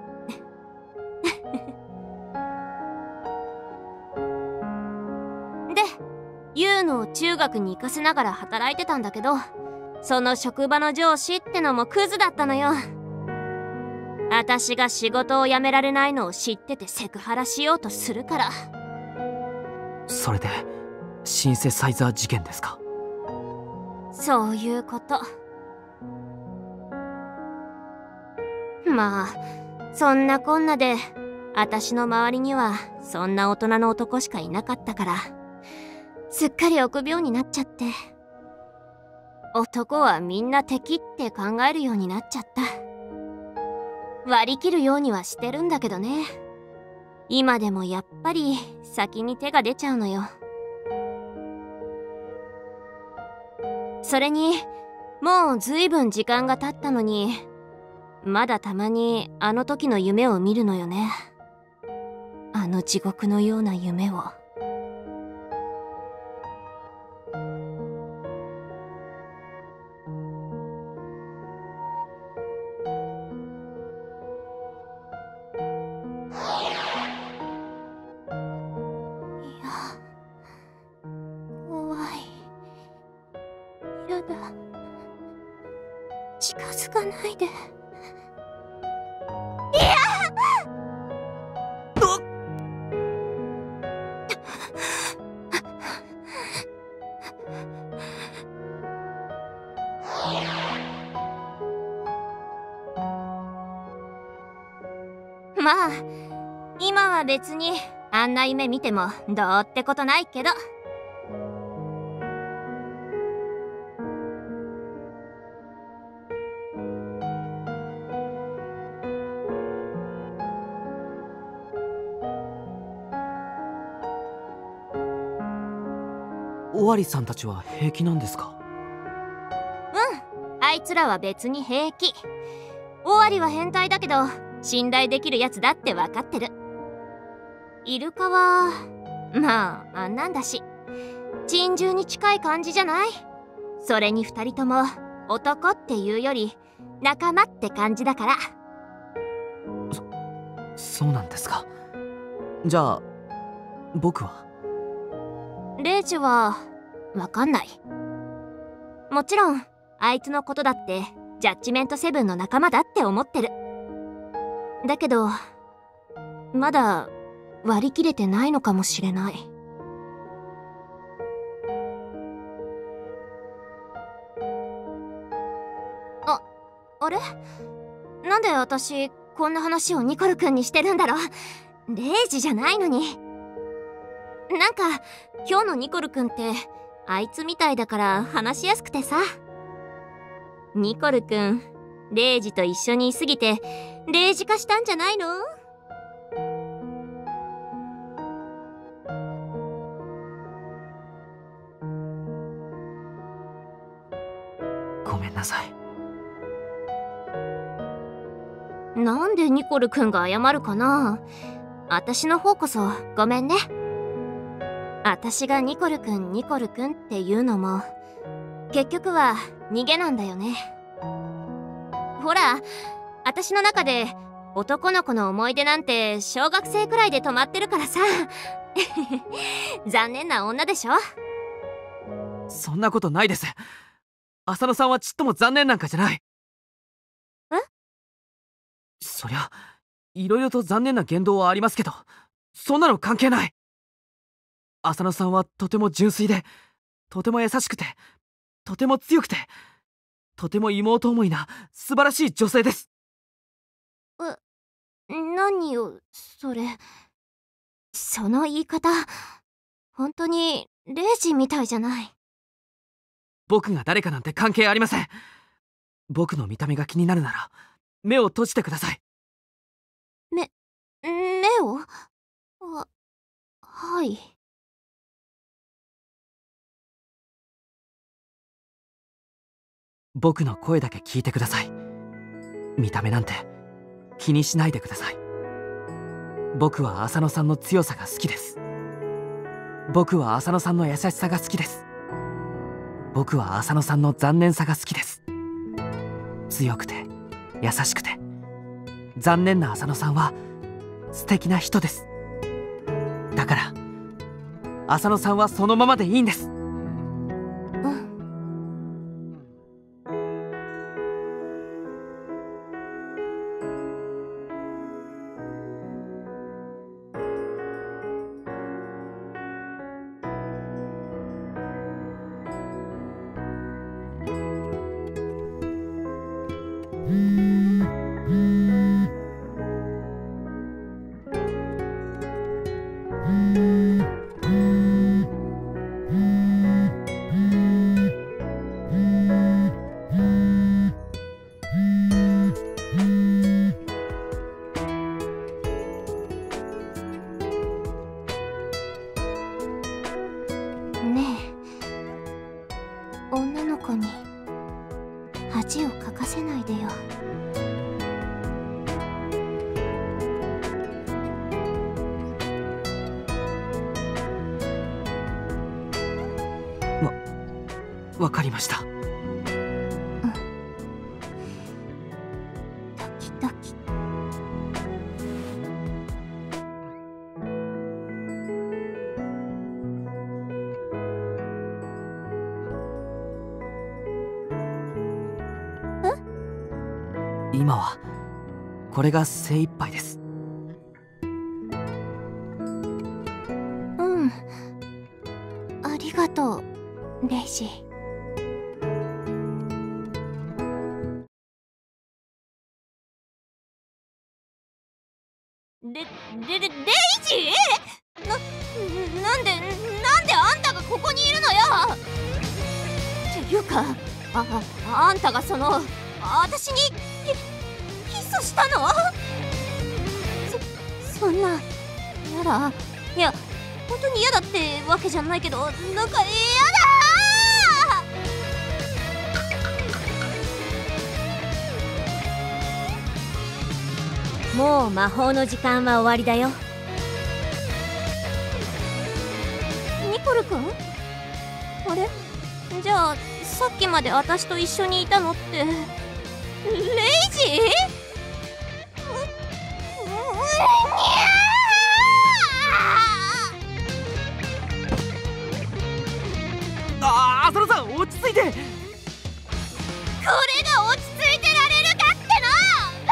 で、ユウノを中学に行かせながら働いてたんだけど、その職場の上司ってのもクズだったのよ。私が仕事を辞められないのを知っててセクハラしようとするから。 それでシンセサイザー事件ですか？ そういうこと。まあそんなこんなで私の周りにはそんな大人の男しかいなかったから、すっかり臆病になっちゃって、男はみんな敵って考えるようになっちゃった。割り切るようにはしてるんだけどね。今でもやっぱり先に手が出ちゃうのよ。それにもうずいぶん時間が経ったのに、まだたまにあの時の夢を見るのよね。あの地獄のような夢を。近づかないで。いや！ まあ今は別にあんな夢見てもどうってことないけど。 尾張さんたちは平気なんですか？ あいつらは別に平気。尾張は変態だけど信頼できるやつだって分かってる。イルカはまああんなんだし珍獣に近い感じじゃない？それに2人とも男っていうより仲間って感じだから。 そうなんですか。じゃあ僕は？ レイジは分かんない。もちろんあいつのことだってジャッジメント7の仲間だって思ってる。だけどまだ割り切れてないのかもしれない。あれ？なんで私こんな話をニコル君にしてるんだろう。レイジじゃないのに。なんか今日のニコル君ってあいつみたいだから話しやすくてさ。ニコル君レイジと一緒にいすぎてレイジ化したんじゃないの？ ごめんなさい。 なんでニコル君が謝るかな。私の方こそごめんね。私がニコル君っていうのも結局は逃げなんだよね。ほら私の中で男の子の思い出なんて小学生くらいで止まってるからさ。残念な女でしょ。 そんなことないです。浅野さんはちっとも残念なんかじゃない。そりゃいろいろと残念な言動はありますけど、そんなの関係ない。浅野さんはとても純粋で、とても優しくて、とても強くて、とても妹思いな素晴らしい女性です。 何よそれ。その言い方本当にレイジみたいじゃない。 僕が誰かなんて関係ありません。僕の見た目が気になるなら目を閉じてください。 目を？はい。 僕の声だけ聞いてください。見た目なんて気にしないでください。僕は浅野さんの強さが好きです。僕は浅野さんの優しさが好きです。僕は浅野さんの残念さが好きです。強くて優しくて残念な浅野さんは素敵な人です。だから浅野さんはそのままでいいんです。 女の子に恥をかかせないでよ。 わかりました。 ドキドキ。 今はこれが精一杯です。 ありがとうレイジ。 なんであんたがここにいるのよ。っていうか、あんたが私にキスしたの？そんな、やだ。いや、本当に嫌だってわけじゃないけど、なんか嫌だー。もう魔法の時間は終わりだよ。 ニコル君？あれ？じゃあさっきまで私と一緒にいたのってレイジ？ 浅野さん、落ち着いて。 これが落ち着いてられるかってのバ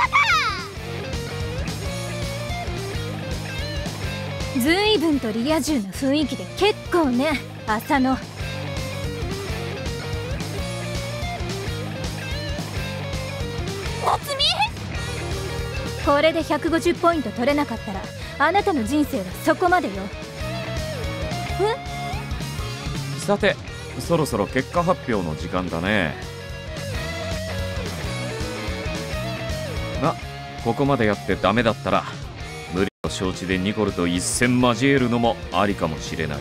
カ！ ずいぶんとリア充な雰囲気で結構ね、浅野。 夏美？ これで150ポイント取れなかったらあなたの人生はそこまでよ。 さて、そろそろ結果発表の時間だね。ここまでやってダメだったら無理を承知でニコルと一戦交えるのもありかもしれないね。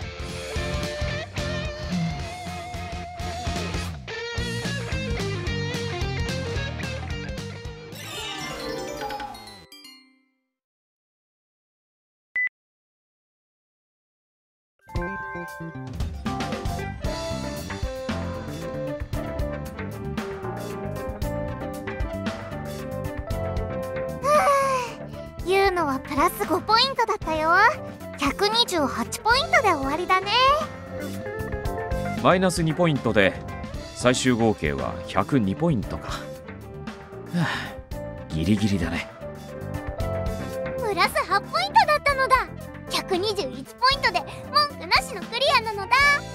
ユウのはプラス5ポイントだったよ。128ポイントで終わりだね。 マイナス2ポイントで最終合計は102ポイントか。ギリギリだね。 プラス8ポイントだったのだ。121ポイントで文句なしのクリアなのだ。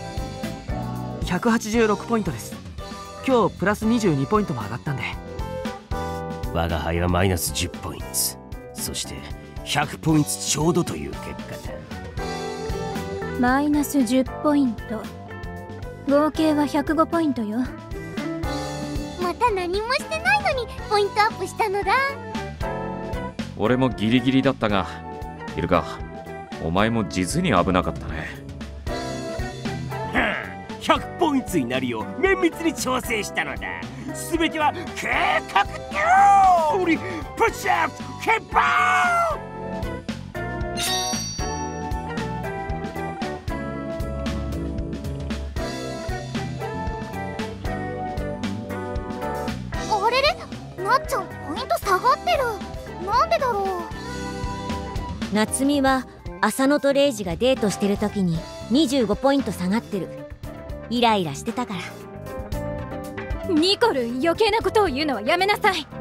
186ポイントです。今日プラス22ポイントも上がったんで。 我が輩はマイナス10ポイント、そして100ポイントちょうどという結果だ。 マイナス10ポイント、合計は105ポイントよ。 また何もしてないのにポイントアップしたのだ。 俺もギリギリだったが、イルカ、お前も実に危なかったね。 100ポイントになるよう綿密に調整したのだ。全ては計画通り。プッシュアップケッパー。 あれれ、なっちゃんポイント下がってる。なんでだろう。 夏美は浅野とレイジがデートしてる時に25ポイント下がってる。イライラしてたから。 ニコル、余計なことを言うのはやめなさい。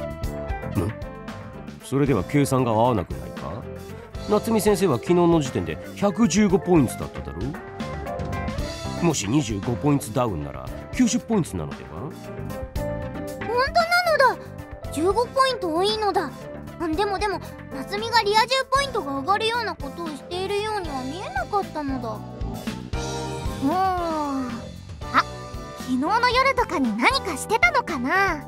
それでは計算が合わなくないか。夏美先生は昨日の時点で115ポイントだっただろう。もし25ポイントダウンなら90ポイントなのでは。 本当なのだ。15ポイント多いのだ。でも夏美がリア充ポイントが上がるようなことをしているようには見えなかったのだ。昨日の夜とかに何かしてたのかな。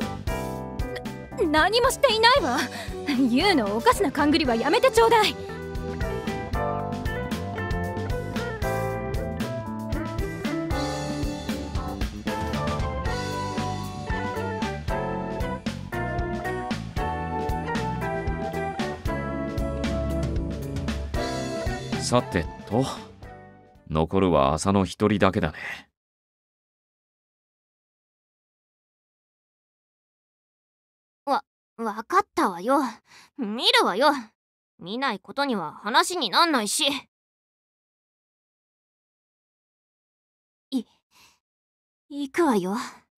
何もしていないわ。ユウのおかしな勘繰りはやめてちょうだい。 さてと、残るは浅野一人だけだね。 わかったわよ。見るわよ。見ないことには話になんないし。行くわよ。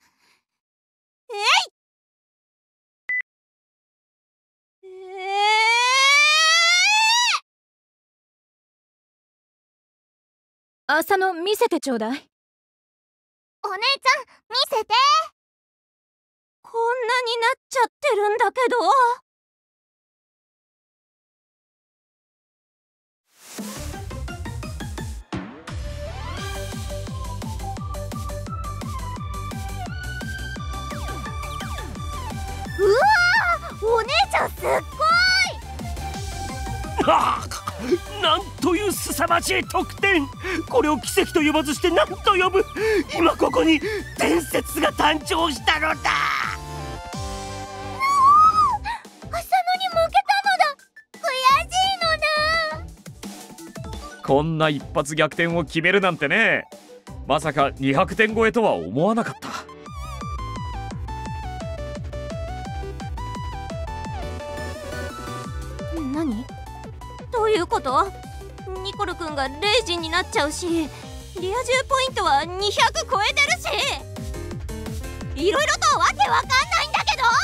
浅野、見せてちょうだい。 お姉ちゃん、見せて。 こんなになっちゃってるんだけど。 すっごい。 なんという凄まじい得点。これを奇跡と呼ばずして何と呼ぶ。今ここに伝説が誕生したのだ。 浅野に負けたのだ。悔しいのだ。 こんな一発逆転を決めるなんてね。まさか200点超えとは思わなかった。 何？どういうこと？ニコル君が0時になっちゃうし、リア充ポイントは200超えてるし、いろいろとわけわかんないんだ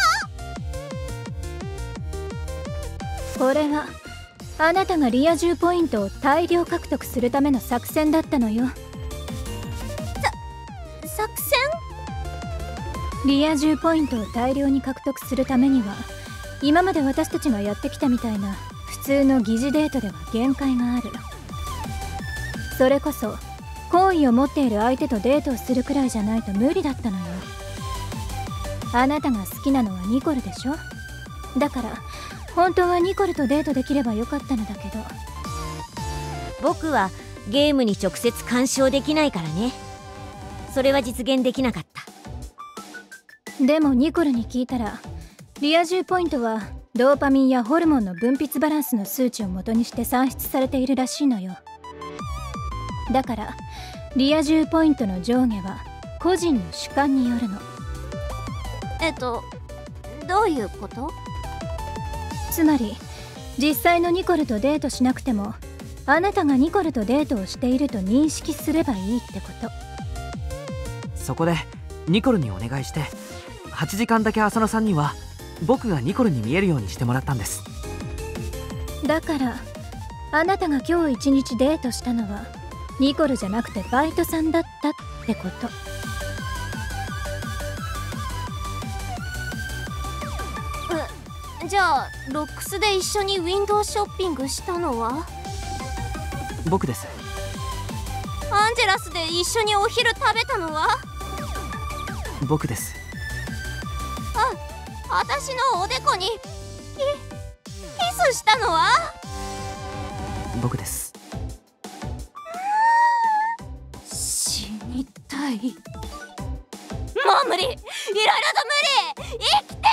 けど。 これはあなたがリア充ポイントを大量獲得するための作戦だったのよ。 作戦？ リア充ポイントを大量に獲得するためには、今まで私たちがやってきたみたいな普通の疑似デートでは限界がある。それこそ好意を持っている相手とデートをするくらいじゃないと無理だったのよ。あなたが好きなのはニコルでしょ。だから本当はニコルとデートできればよかったのだけど。 僕はゲームに直接干渉できないからね。それは実現できなかった。 でもニコルに聞いたら、リア充ポイントはドーパミンやホルモンの分泌バランスの数値を元にして算出されているらしいのよ。だからリア充ポイントの上下は個人の主観によるの。 どういうこと？ つまり実際のニコルとデートしなくても、あなたがニコルとデートをしていると認識すればいいってこと。 そこでニコルにお願いして、8時間だけ浅野さんには僕がニコルに見えるようにしてもらったんです。 だからあなたが今日一日デートしたのはニコルじゃなくてバイトさんだったってこと。 じゃあロックスで一緒にウィンドウショッピングしたのは？ 僕です。 アンジェラスで一緒にお昼食べたのは？ 僕です。 私のおでこにキスしたのは？ 僕です。 死にたい。もう無理、いろいろと無理、生きていけない。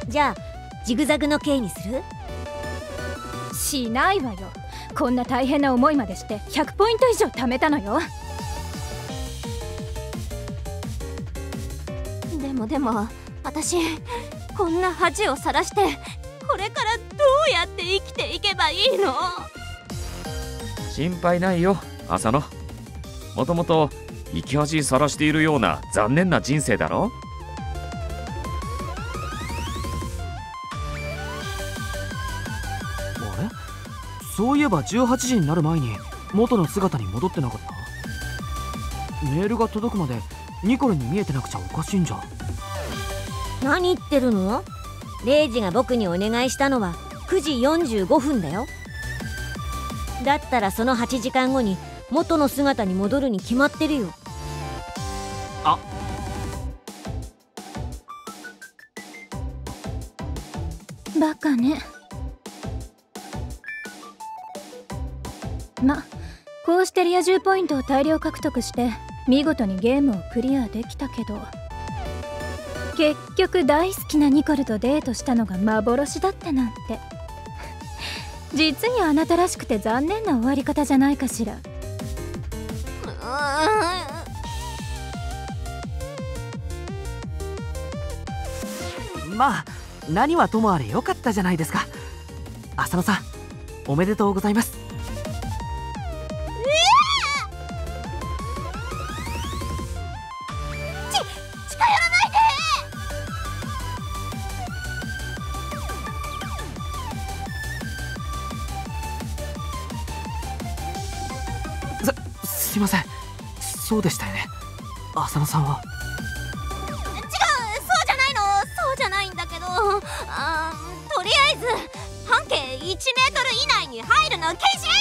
じゃあジグザグの刑にする？ しないわよ。こんな大変な思いまでして100ポイント以上貯めたのよ。 でも私こんな恥をさらしてこれからどうやって生きていけばいいの？ 心配ないよ浅野。もともと生き恥さらしているような残念な人生だろ。 あれ、そういえば18時になる前に元の姿に戻ってなかった？メールが届くまでニコルに見えてなくちゃおかしいんじゃ。 何言ってるの？レイジが僕にお願いしたのは9時45分だよ。だったらその8時間後に元の姿に戻るに決まってるよ。 あ、 バカね。こうしてリア充ポイントを大量獲得して見事にゲームをクリアできたけど、結局大好きなニコルとデートしたのが幻だったなんて実にあなたらしくて残念な終わり方じゃないかしら。 まあ何はともあれ良かったじゃないですか。浅野さん、おめでとうございます。 近寄らないで。 すいません。そうでしたよね。浅野さんは。 そうじゃないんだけど、とりあえず半径1メートル以内に入るの禁止。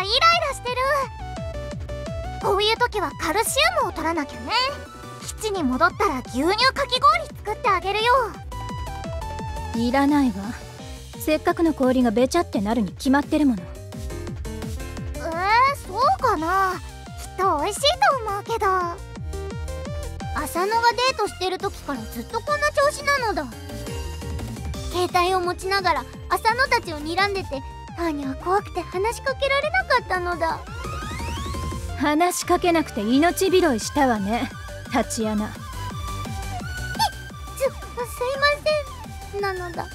イラしてる。こういう時はカルシウムを取らなきゃね。基地に戻ったら牛乳かき氷作ってあげるよ。 いらないわ。せっかくの氷がべちゃってなるに決まってるもの。 そうかな。きっと美味しいと思うけど。浅野がデートしてる時からずっとこんな調子なのだ。携帯を持ちながら浅野たちを睨んでて、ターニャは怖くて話しかけられなかったのだ。 話しかけなくて命拾いしたわね、タチアナ。 すいませんなのだ。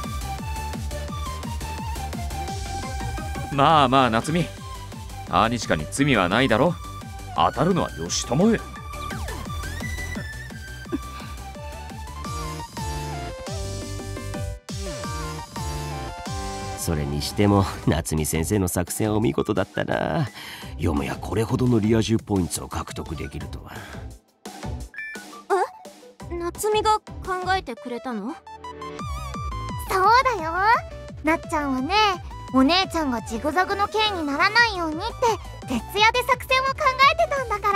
まあまあ夏美、アーニシカに罪はないだろ。当たるのは義朝へ。 それにしても夏美先生の作戦はお見事だったな。よもやこれほどのリア充ポイントを獲得できるとは。 夏美が考えてくれたの？ そうだよ。なっちゃんはね、お姉ちゃんがジグザグの刑にならないようにって徹夜で作戦を考えてたんだから。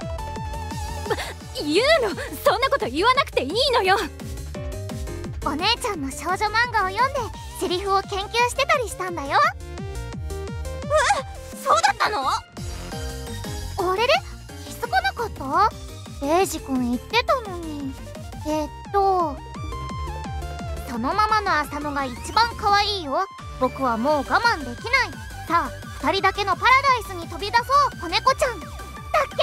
言うの？そんなこと言わなくていいのよ。 お姉ちゃんの少女漫画を読んでセリフを研究してたりしたんだよ。 そうだったの？ あれれ、気づかなかった？レイジ君言ってたのに。そのままの浅野が一番可愛いよ。僕はもう我慢できない。さあ2人だけのパラダイスに飛び出そう、子猫ちゃん。だっけ。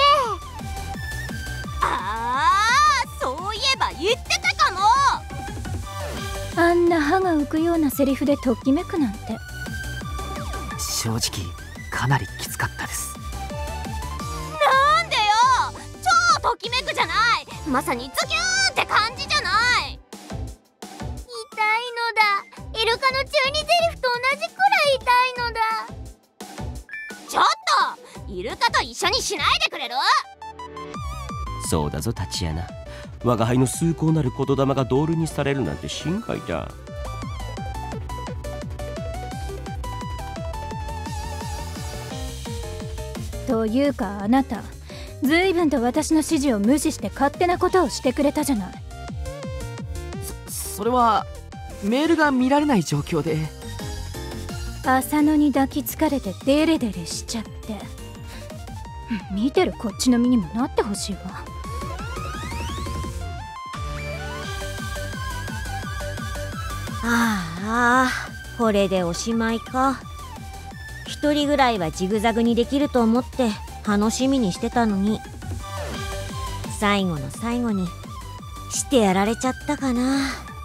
そういえば言ってたかも。 あんな歯が浮くようなセリフでときめくなんて。 正直かなりきつかったです。 なんでよ、超ときめくじゃない。まさにズキューンって感じじゃない。 痛いのだ。イルカの中二セリフと同じくらい痛いのだ。 ちょっとイルカと一緒にしないでくれる？ そうだぞタチアナ、我が輩の崇高なる言霊がドールにされるなんて心外だ。 というかあなた、随分と私の指示を無視して勝手なことをしてくれたじゃない。 それはメールが見られない状況で。 浅野に抱きつかれてデレデレしちゃって、見てるこっちの身にもなってほしいわ。 これでおしまいか。一人ぐらいはジグザグにできると思って楽しみにしてたのに、最後の最後にしてやられちゃったかな。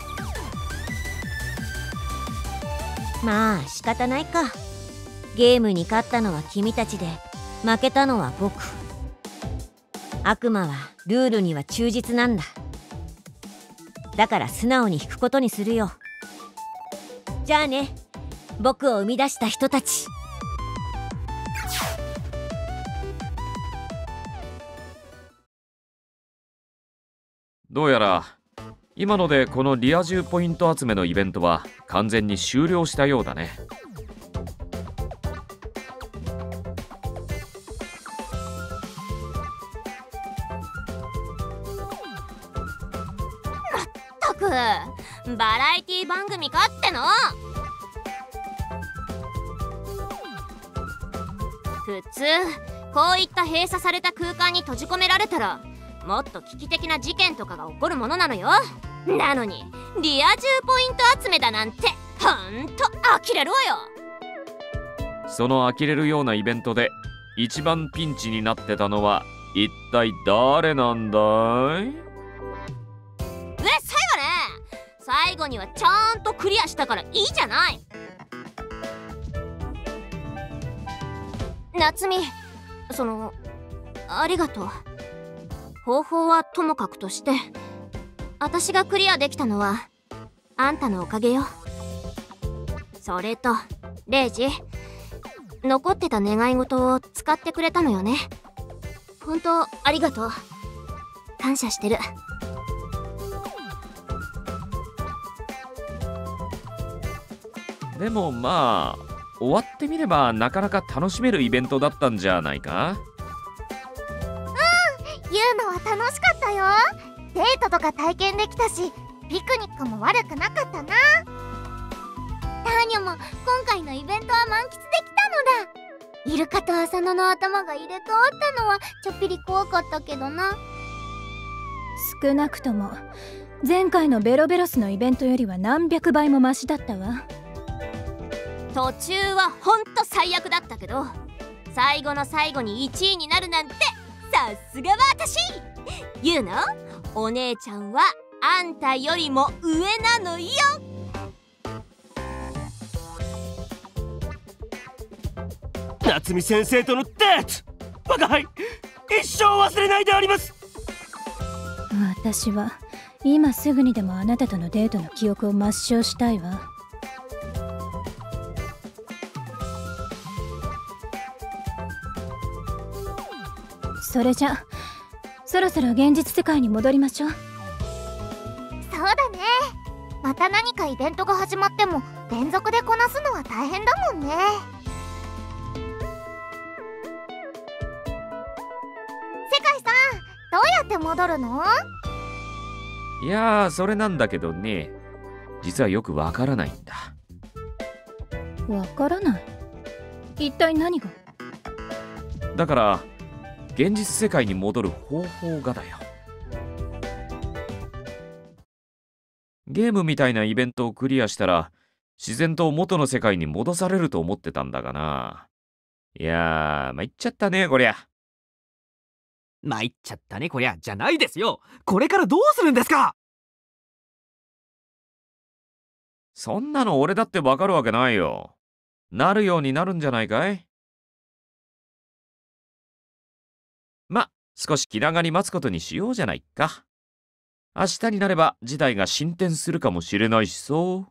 まあ仕方ないか。ゲームに勝ったのは君たちで負けたのは僕。悪魔はルールには忠実なんだ。だから素直に引くことにするよ。じゃあね、僕を生み出した人たち。 どうやら今のでこのリア充ポイント集めのイベントは完全に終了したようだね。 ったくバラエティ番組かっての。普通こういった閉鎖された空間に閉じ込められたらもっと危機的な事件とかが起こるものなのよ。なのにリア充ポイント集めだなんてほんと呆れるわよ。 その呆れるようなイベントで一番ピンチになってたのは一体誰なんだい？ 最後ね、最後にはちゃんとクリアしたからいいじゃない。夏美、ありがとう。方法はともかくとして私がクリアできたのはあんたのおかげよ。それとレイジ、残ってた願い事を使ってくれたのよね。本当ありがとう。感謝してる。 でもまあ終わってみればなかなか楽しめるイベントだったんじゃないか。 言うのは楽しかったよ。デートとか体験できたし、ピクニックも悪くなかったな。ターニャも今回のイベントは満喫できたのだ。イルカと浅野の頭が入れ替わったのはちょっぴり怖かったけどな。 少なくとも前回のベロベロスのイベントよりは何百倍もマシだったわ。 途中はほんと最悪だったけど、最後の最後に1位になるなんてさすがは私。言うの？お姉ちゃんはあんたよりも上なのよ。 夏美先生とのデート、我が輩一生忘れないであります。 私は今すぐにでもあなたとのデートの記憶を抹消したいわ。それじゃそろそろ現実世界に戻りましょう。 そうだね。また何かイベントが始まっても連続でこなすのは大変だもんね。世界さん、どうやって戻るの？ いやー、それなんだけどね、実はよくわからないんだ。 わからない？一体何が？ だから現実世界に戻る方法がだよ。ゲームみたいなイベントをクリアしたら自然と元の世界に戻されると思ってたんだがな。いやー、参っちゃったねこりゃ。 参っちゃったねこりゃじゃないですよ。これからどうするんですか？ そんなの俺だってわかるわけないよ。なるようになるんじゃないかい。ま、少し気長に待つことにしようじゃないか。明日になれば事態が進展するかもしれないしそう。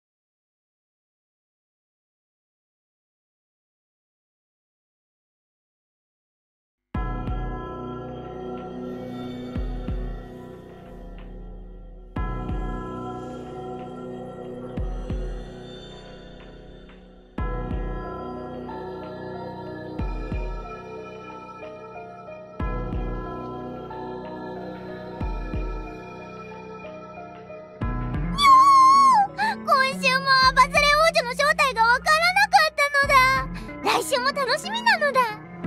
今週もアバズレ王女の正体がわからなかったのだ。来週も楽しみなのだ。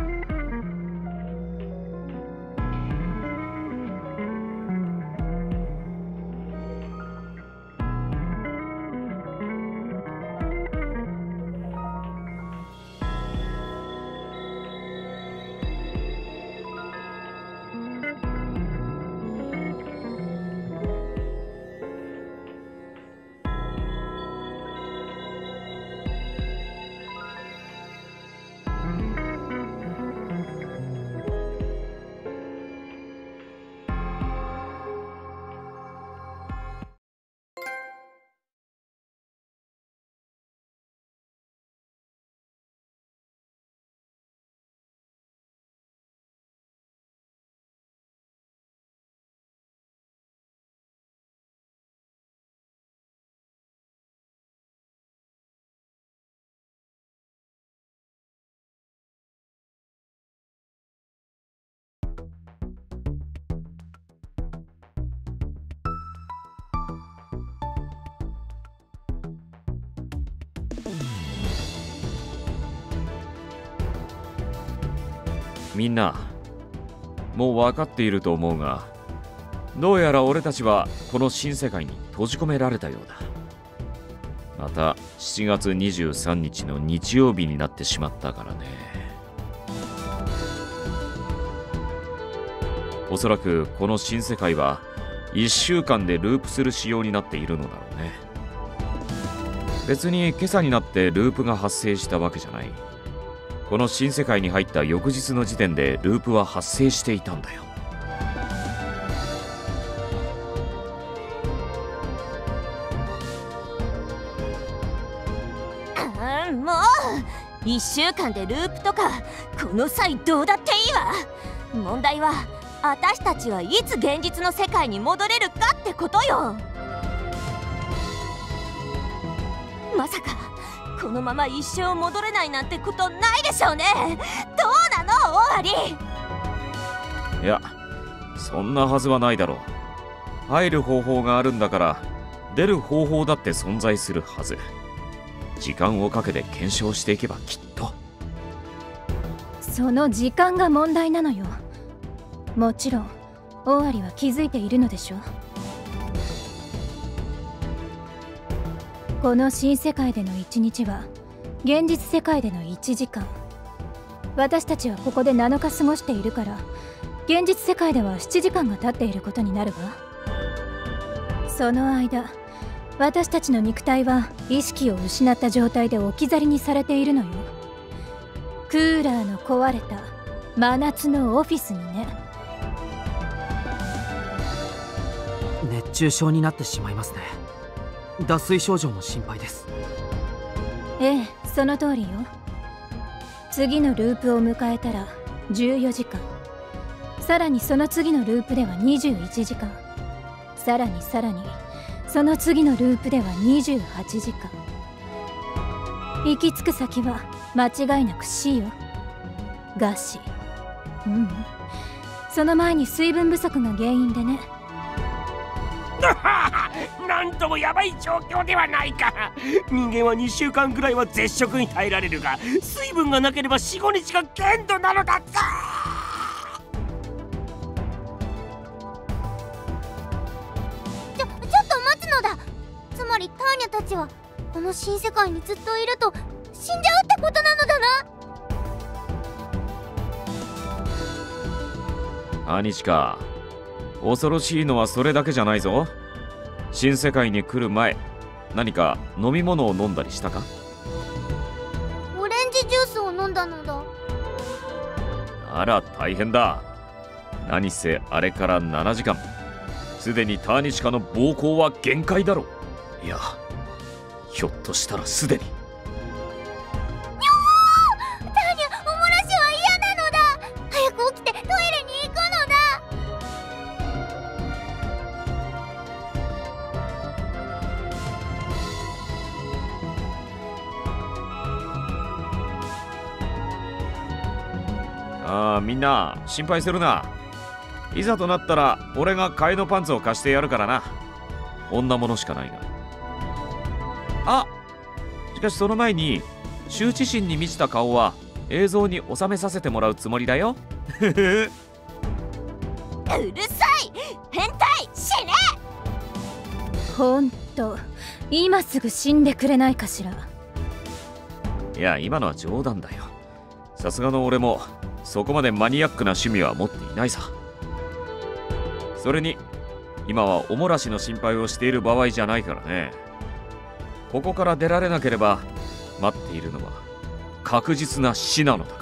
みんなもう分かっていると思うが、どうやら俺たちはこの新世界に閉じ込められたようだ。また7月23日の日曜日になってしまったからね。おそらくこの新世界は1週間でループする仕様になっているのだろうね。別に今朝になってループが発生したわけじゃない。この新世界に入った翌日の時点でループは発生していたんだよ。 もう1週間でループとかこの際どうだっていいわ。問題は私たちはいつ現実の世界に戻れるかってことよ。まさかこのまま一生戻れないなんてことないでしょうね。どうなのオワリ。 いや、そんなはずはないだろう。入る方法があるんだから出る方法だって存在するはず。時間をかけて検証していけばきっと。 その時間が問題なのよ。もちろんオワリは気づいているのでしょう。この新世界での1日は現実世界での1時間。私たちはここで7日過ごしているから、現実世界では7時間が経っていることになるわ。その間私たちの肉体は意識を失った状態で置き去りにされているのよ。クーラーの壊れた真夏のオフィスにね。 熱中症になってしまいますね。脱水症状も心配です。 ええ、その通りよ。次のループを迎えたら14時間、さらにその次のループでは21時間、さらにその次のループでは28時間。行き着く先は間違いなく死よ。餓死。その前に水分不足が原因でね。 なんともヤバい状況ではないか。人間は2週間ぐらいは絶食に耐えられるが、水分がなければ 4,5 日が限度なのだぞ。 ちょっと待つのだ。つまりターニャたちはこの新世界にずっといると死んじゃうってことなのだな。 アニチカ、恐ろしいのはそれだけじゃないぞ。新世界に来る前、何か飲み物を飲んだりしたか？ オレンジジュースを飲んだのだ。 あら大変だ。何せあれから7時間、すでにターニチカの膀胱は限界だろう。いや、ひょっとしたらすでに。 ターニャ、おもらしは嫌なのだ。早く起きてトイレに行くのだ。 ああ、みんな心配するな。いざとなったら俺が替えのパンツを貸してやるからな。女物しかないが。しかしその前に羞恥心に満ちた顔は映像に収めさせてもらうつもりだよ。 うるさい変態、死ね。 ほんと今すぐ死んでくれないかしら。 いや、今のは冗談だよ。さすがの俺もそこまでマニアックな趣味は持っていないさ。それに今はおもらしの心配をしている場合じゃないからね。ここから出られなければ待っているのは確実な死なのだから。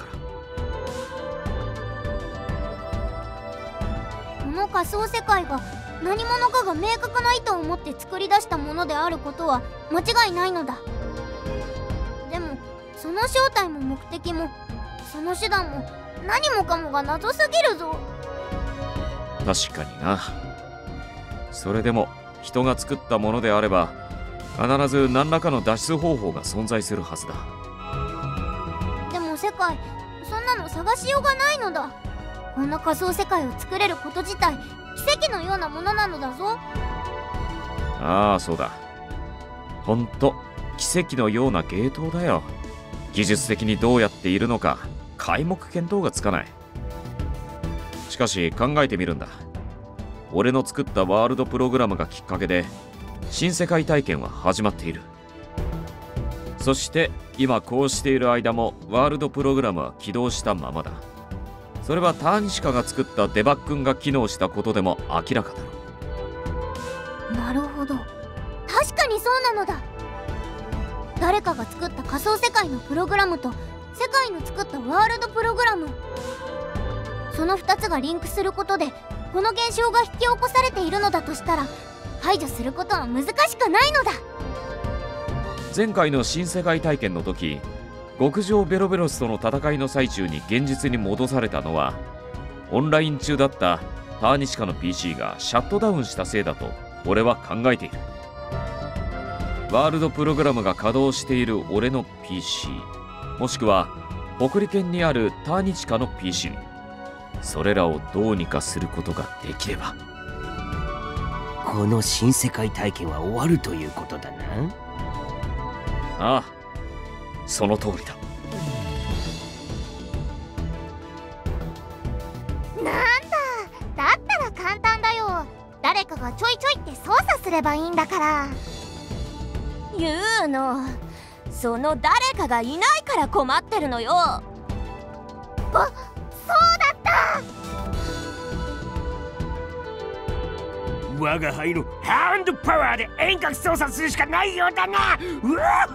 この仮想世界が何者かが明確な意図を持って作り出したものであることは間違いないのだ。でもその正体も目的もその手段も何もかもが謎すぎるぞ。 確かにな。それでも人が作ったものであれば必ず何らかの脱出方法が存在するはずだ。 でも世界、そんなの探しようがないのだ。こんな仮想世界を作れること自体奇跡のようなものなのだぞ。 ああ、そうだ。ほんと奇跡のような芸当だよ。技術的にどうやっているのか皆目見当がつかない。しかし考えてみるんだ。俺の作ったワールドプログラムがきっかけで新世界体験は始まっている。そして今こうしている間もワールドプログラムは起動したままだ。それはターニシカが作ったデバッグが機能したことでも明らかだろう。 なるほど、確かにそうなのだ。誰かが作った仮想世界のプログラムと世界の作ったワールドプログラム、その2つがリンクすることでこの現象が引き起こされているのだとしたら排除することは難しくないのだ。 前回の新世界体験の時、極上ベロベロスとの戦いの最中に現実に戻されたのはオンライン中だったターニシカの PC がシャットダウンしたせいだと俺は考えている。 ワールドプログラムが稼働している俺の PC、 もしくは北利県にあるターニチカの PC、 それらをどうにかすることができれば、 この新世界体験は終わるということだな。 ああ、その通りだ。 なんだ、だったら簡単だよ。誰かがちょいちょいって操作すればいいんだから。 言うの、その誰かがいないから困ってるのよ。 そうだった。 我が輩のハンドパワーで遠隔操作するしかないようだな。うわっ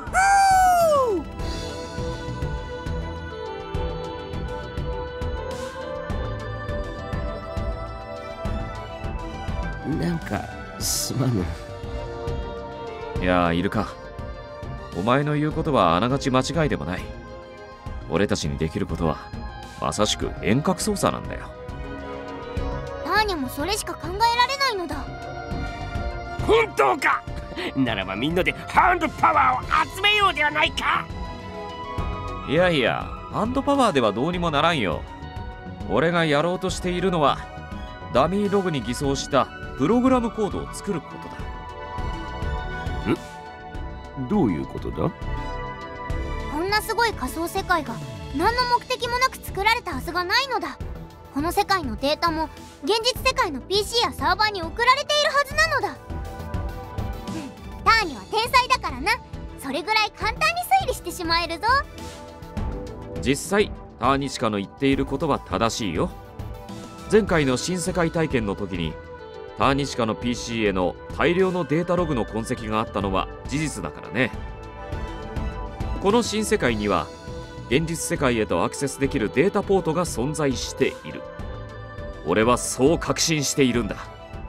なんかすまぬ。 いや、いるか。お前の言うことはあながち間違いでもない。俺たちにできることはまさしく遠隔操作なんだよ。 ターニャもそれしか考えられないのだ。 本当か。ならばみんなでハンドパワーを集めようではないか。 いやいや、ハンドパワーではどうにもならんよ。俺がやろうとしているのはダミーログに偽装したプログラムコードを作ることだ。 どういうことだ。 こんなすごい仮想世界が何の目的もなく作られたはずがないのだ。この世界のデータも現実世界の PC やサーバーに送られているはずなのだ。ターニは天才だからな。それぐらい簡単に推理してしまえるぞ。 実際ターニチカの言っていることは正しいよ。前回の新世界体験の時にターニチカの PC への大量のデータログの痕跡があったのは事実だからね。この新世界には現実世界へとアクセスできるデータポートが存在している。俺はそう確信しているんだ。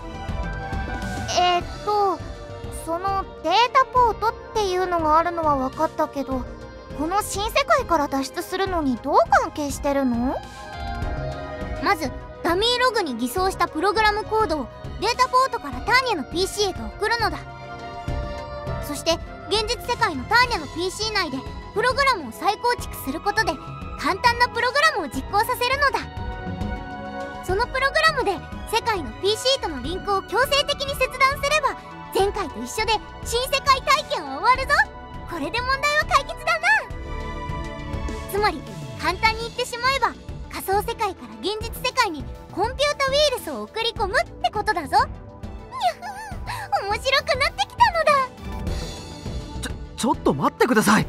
そのデータポートっていうのがあるのは分かったけど、この新世界から脱出するのにどう関係してるの？まずダミーログに偽装したプログラムコードをデータポートからターニャの PC へと送るのだ。そして現実世界のターニャの PC 内でプログラムを再構築することで簡単なプログラムを実行させるのだ。そのプログラムで世界の PC とのリンクを強制的に切断すれば前回と一緒で新世界体験は終わるぞ。これで問題は解決だな。つまり簡単に言ってしまえば仮想世界から現実世界にコンピュータウイルスを送り込むってことだぞ。面白くなってきたのだ。 ちょっと待ってください。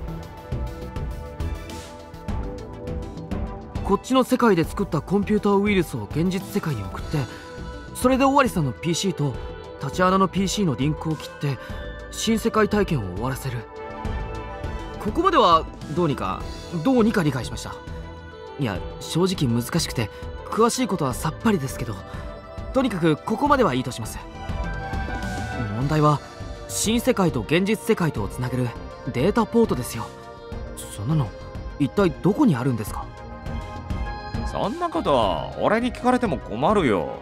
こっちの世界で作ったコンピューターウイルスを現実世界に送って、それで尾張さんの PC と立ち穴の PC のリンクを切って新世界体験を終わらせる。ここまではどうにか理解しました。いや、正直難しくて詳しいことはさっぱりですけど、とにかくここまではいいとします。問題は新世界と現実世界とをつなげるデータポートですよ。そんなの一体どこにあるんですか？ そんなこと俺に聞かれても困るよ。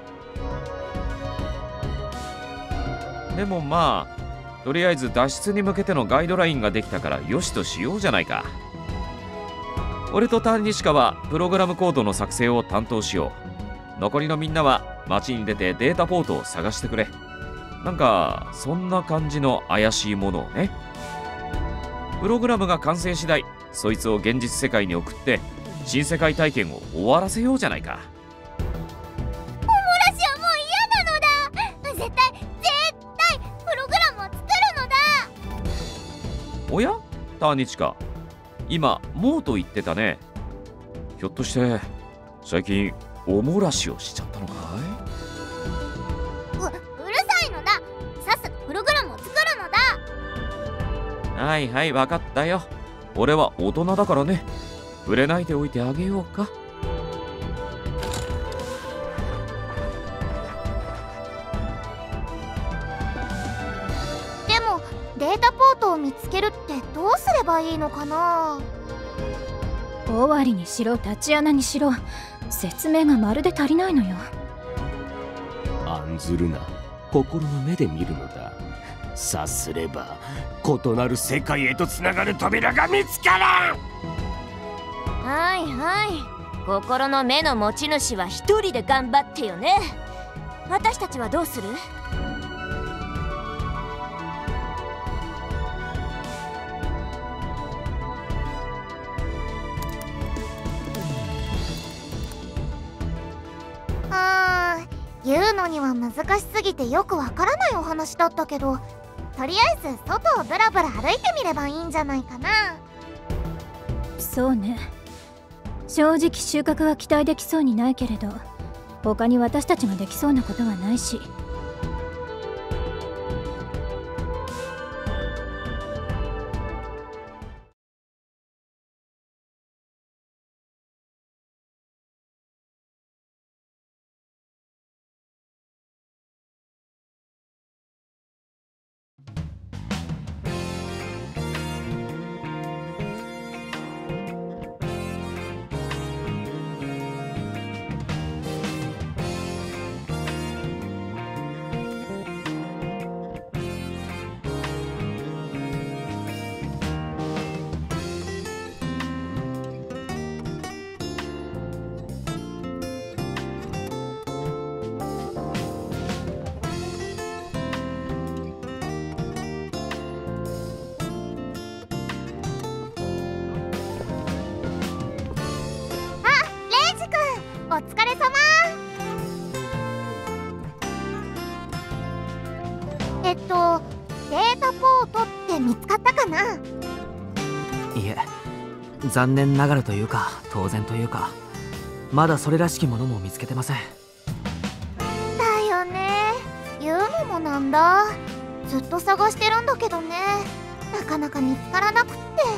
でもまあとりあえず脱出に向けてのガイドラインができたからよしとしようじゃないか。俺とターニシカはプログラムコードの作成を担当しよう。残りのみんなは街に出てデータポートを探してくれ。なんかそんな感じの怪しいものをね。プログラムが完成次第そいつを現実世界に送って新世界体験を終わらせようじゃないか。 おもらしはもう嫌なのだ。絶対プログラムを作るのだ。 おやターニチカ、今もうと言ってたね。ひょっとして最近おもらしをしちゃったのかうるさいのだ。さっさとプログラムを作るのだ。 はいはい、分かったよ。俺は大人だからね。触れないでおいてあげようか。 でもデータポートを見つけるってどうすればいいのかな。 尾張にしろ立ち穴にしろ説明がまるで足りないのよ。 案ずるな、心の目で見るのだ。 さすれば異なる世界へとつながる扉が見つからん。 はいはい、心の目の持ち主は一人で頑張ってよね。私たちはどうする？ 言うのには難しすぎてよくわからないお話だったけど、とりあえず外をブラブラ歩いてみればいいんじゃないかな。 そうね。正直収穫は期待できそうにないけれど、他に私たちができそうなことはないし。 お疲れ様。データポートって見つかったかな？ いえ、残念ながらというか当然というか、まだそれらしきものも見つけてません。 だよね。言うのもなんだ。ずっと探してるんだけどね、なかなか見つからなくって。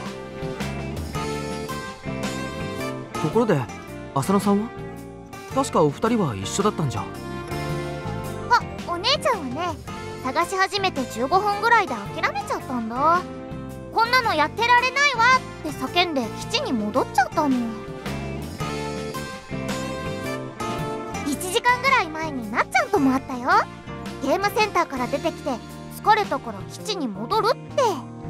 ところで浅野さんは？確かお二人は一緒だったんじゃ。 お姉ちゃんはね、探し始めて15分ぐらいで諦めちゃったんだ。こんなのやってられないわって叫んで基地に戻っちゃったの。1時間ぐらい前になっちゃんとも会ったよ。ゲームセンターから出てきて疲れたから基地に戻るって。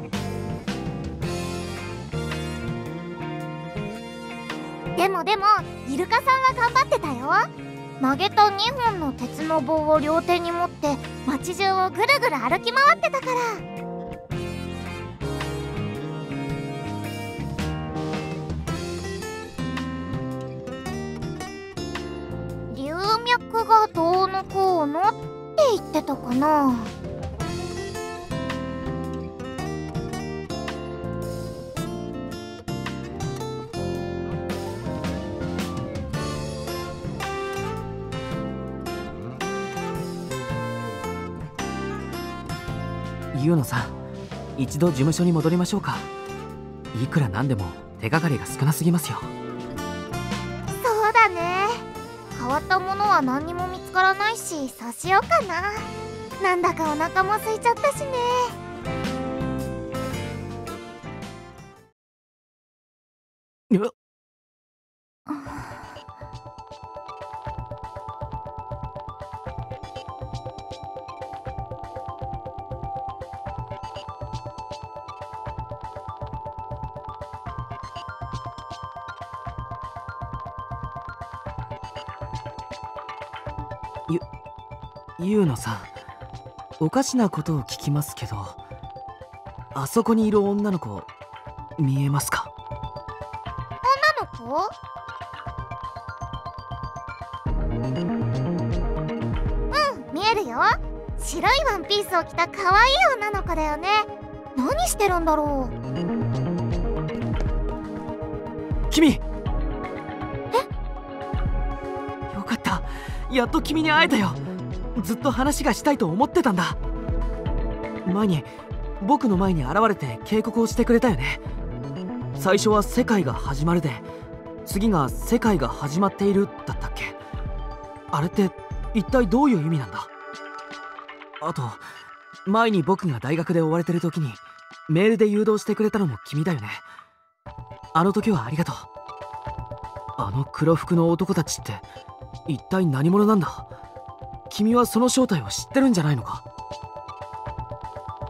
でもイルカさんは頑張ってたよ。曲げた2本の鉄の棒を両手に持って街中をぐるぐる歩き回ってたから。流脈がどうのこうのって言ってたかな。 ユウノさん、一度事務所に戻りましょうか。いくらなんでも手がかりが少なすぎますよ。 そうだね。変わったものは何にも見つからないし、そうしようかな。なんだかお腹も空いちゃったしね。 ユウノさん、おかしなことを聞きますけど、あそこにいる女の子見えますか？ 女の子？見えるよ。白いワンピースを着た可愛い女の子だよね。何してるんだろう。 君！よかった、やっと君に会えたよ。ずっと話がしたいと思ってたんだ。前に僕の前に現れて警告をしてくれたよね。最初は世界が始まるで、次が世界が始まっているだったっけ？あれって一体どういう意味なんだ？あと、前に僕が大学で追われてる時にメールで誘導してくれたのも君だよね。あの時はありがとう。あの黒服の男たちって一体何者なんだ？君はその正体を知ってるんじゃないのか？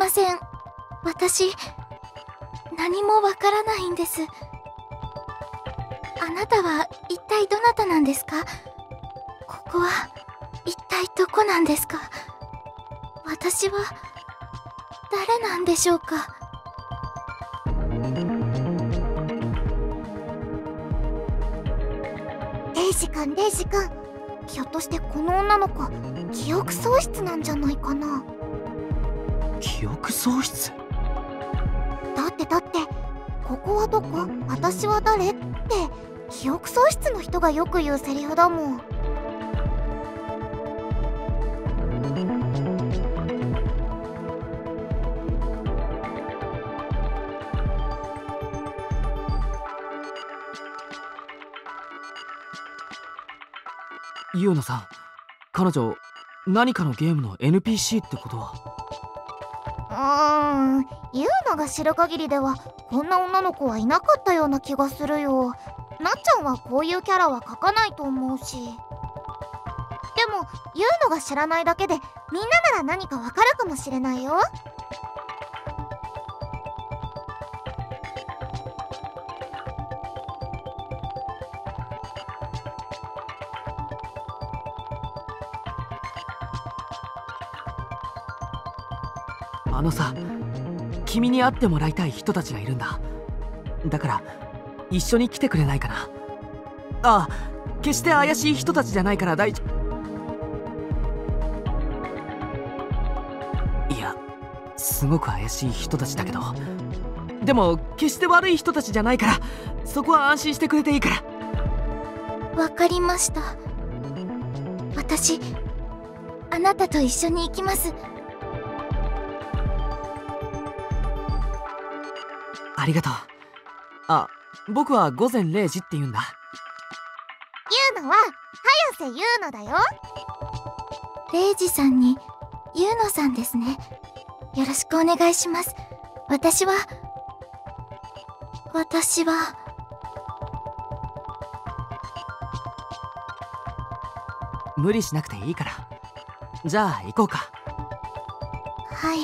ません。私何もわからないんです。あなたは一体どなたなんですか？ここは一体どこなんですか？私は誰なんでしょうか？レイジ君、レイジ君、ひょっとしてこの女の子記憶喪失なんじゃないかな。 記憶喪失？ だってここはどこ、私は誰って記憶喪失の人がよく言うセリフだもん。 ユウナさん、彼女何かのゲームの NPC ってことは？ ユウナが知る限りではこんな女の子はいなかったような気がするよ。なっちゃんはこういうキャラは描かないと思うし。でもユウナが知らないだけでみんななら何かわかるかもしれないよ。 あのさ、君に会ってもらいたい人たちがいるんだ。だから一緒に来てくれないかな。ああ、決して怪しい人たちじゃないから大丈夫。いや、すごく怪しい人たちだけど、でも決して悪い人たちじゃないから、そこは安心してくれていいから。 わかりました。私あなたと一緒に行きます。 ありがとう。あ、僕は午前0時って言うんだ。 ユウナは早瀬ユウナだよ。0時さんにユウナさんですね。よろしくお願いします。私は無理しなくていいから。じゃあ行こうか。 はい。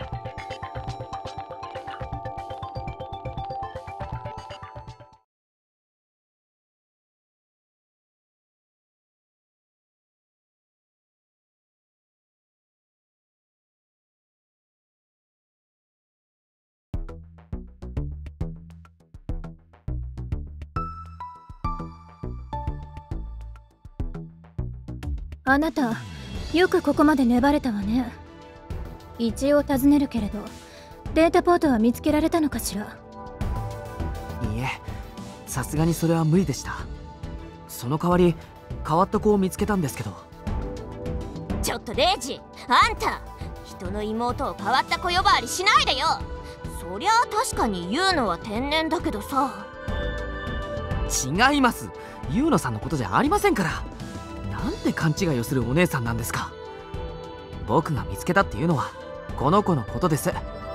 あなたよくここまで粘れたわね。一応尋ねるけれど、データポートは見つけられたのかしら？ いいえ、さすがにそれは無理でした。その代わり変わった子を見つけたんですけど。 ちょっとレイジ、あんた人の妹を変わった子呼ばわりしないでよ。そりゃあ確かに言うのは天然だけどさ。 違います。ユウナさんのことじゃありませんから。なんて勘違いをするお姉さんなんですか。僕が見つけたっていうのはこの子のことです。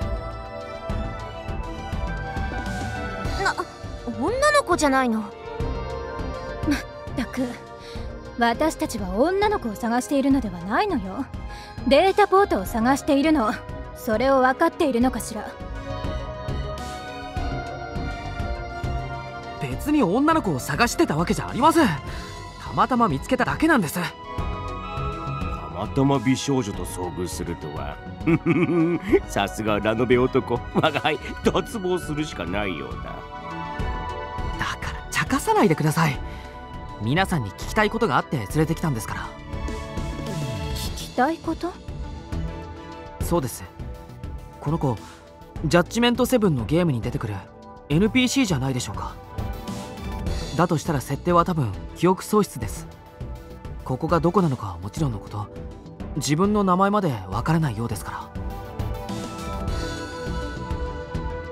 女の子じゃないの？ まったく、私たちは女の子を探しているのではないのよ。データポートを探しているの。それを分かっているのかしら？ 別に女の子を探してたわけじゃありません。たまたま見つけただけなんです。 たまたま美少女と遭遇するとはさすがラノベ男。我が輩脱帽するしかないようだ。 だから茶化さないでください。皆さんに聞きたいことがあって連れてきたんですから。 聞きたいこと？ そうです。この子ジャッジメント7のゲームに出てくる NPC じゃないでしょうか。だとしたら設定は多分記憶喪失です。ここがどこなのかはもちろんのこと、自分の名前までわからないようですから。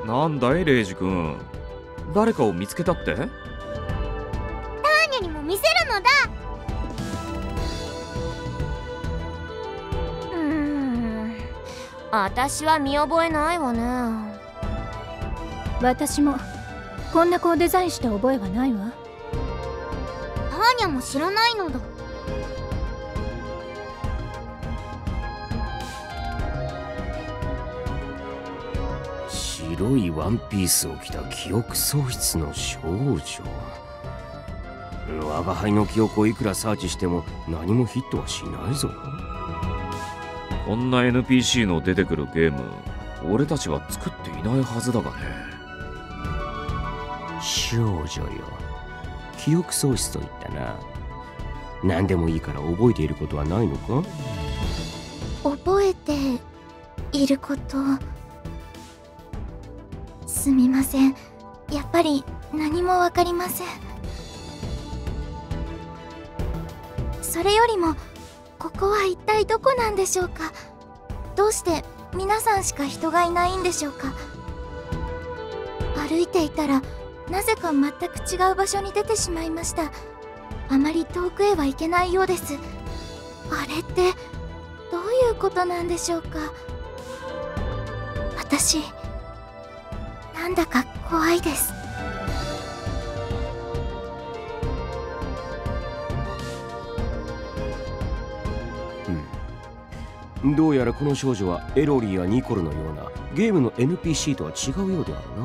なんだいレイジ君、誰かを見つけたって？ ターニャにも見せるのだ。 私は見覚えないわね。 私もこんな子をデザインした覚えはないわ。 ターニャも知らないのだ。 黒いワンピースを着た記憶喪失の少女。我が輩の記憶をいくらサーチしても何もヒットはしないぞ。 こんな NPC の出てくるゲーム、俺たちは作っていないはずだがね。 少女よ、記憶喪失と言ったな。何でもいいから覚えていることはないのか？ 覚えていること、すみません。やっぱり何もわかりません。それよりもここは一体どこなんでしょうか？どうして皆さんしか人がいないんでしょうか？歩いていたらなぜか全く違う場所に出てしまいました。あまり遠くへは行けないようです。あれってどういうことなんでしょうか？私なんだか怖いです。 どうやらこの少女はエロリーやニコルのようなゲームの NPC とは違うようである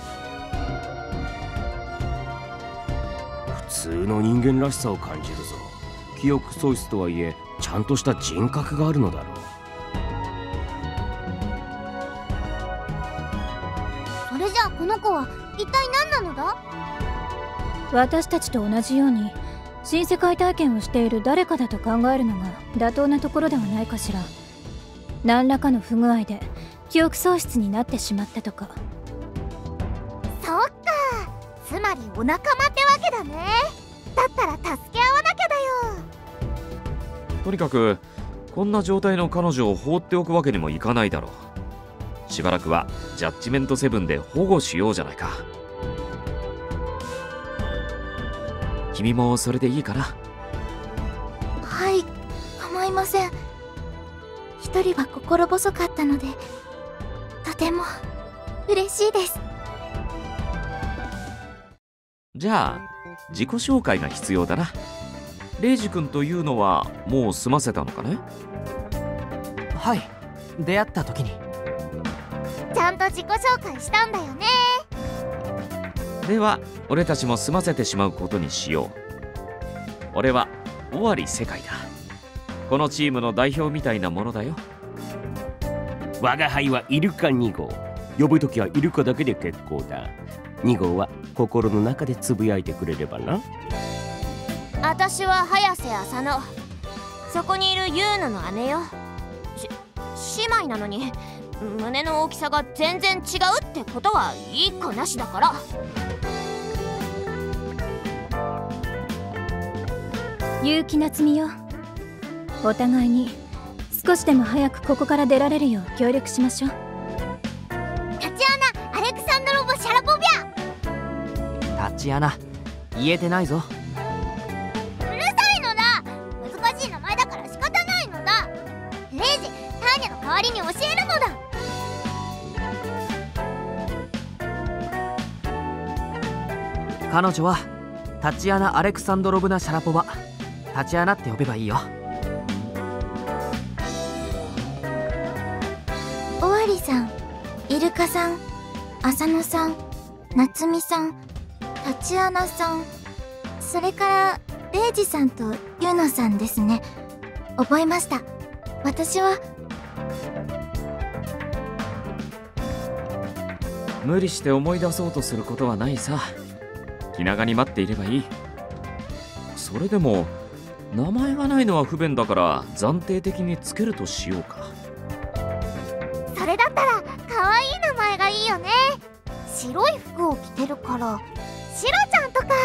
な。普通の人間らしさを感じるぞ。記憶喪失とはいえちゃんとした人格があるのだろう。 それじゃあこの子は一体何なのだ？ 私たちと同じように新世界体験をしている誰かだと考えるのが妥当なところではないかしら。何らかの不具合で記憶喪失になってしまったとか。 そっか、つまりお仲間ってわけだね。だったら助け合わなきゃだよ。 とにかくこんな状態の彼女を放っておくわけにもいかないだろう。しばらくはジャッジメント7で保護しようじゃないか。君もそれでいいかな？ はい、構いません。一人は心細かったのでとても嬉しいです。 じゃあ自己紹介が必要だな。レイジ君というのはもう済ませたのかね？ はい、出会った時に。 ちゃんと自己紹介したんだよね。 では俺たちも済ませてしまうことにしよう。俺は尾張世界だ。このチームの代表みたいなものだよ。 我が輩はイルカ2号。呼ぶときはイルカだけで結構だ。2号は心の中でつぶやいてくれればな。 私は早瀬浅野。そこにいるユーナの姉よ。姉妹なのに胸の大きさが全然違うってことは一個なしだから。 結城夏美よ、お互いに少しでも早くここから出られるよう協力しましょう。 タチアナ・アレクサンドロボ・シャラポビャ。 タチアナ、言えてないぞ。 うるさいのだ。難しい名前だから仕方ないのだ。レイジ、ターニャの代わりに教えるのだ。 彼女はタチアナ・アレクサンドロブナ・シャラポバ。タチアナって呼べばいいよ。 尾張さん、イルカさん、浅野さん、夏美さん、タチアナさん、それからレイジさんとユノさんですね。覚えました。私は無理して思い出そうとすることはないさ。気長に待っていればいい。それでも名前がないのは不便だから暫定的につけるとしようか。 それだったら可愛い名前がいいよね。白い服を着てるからシロちゃんとか。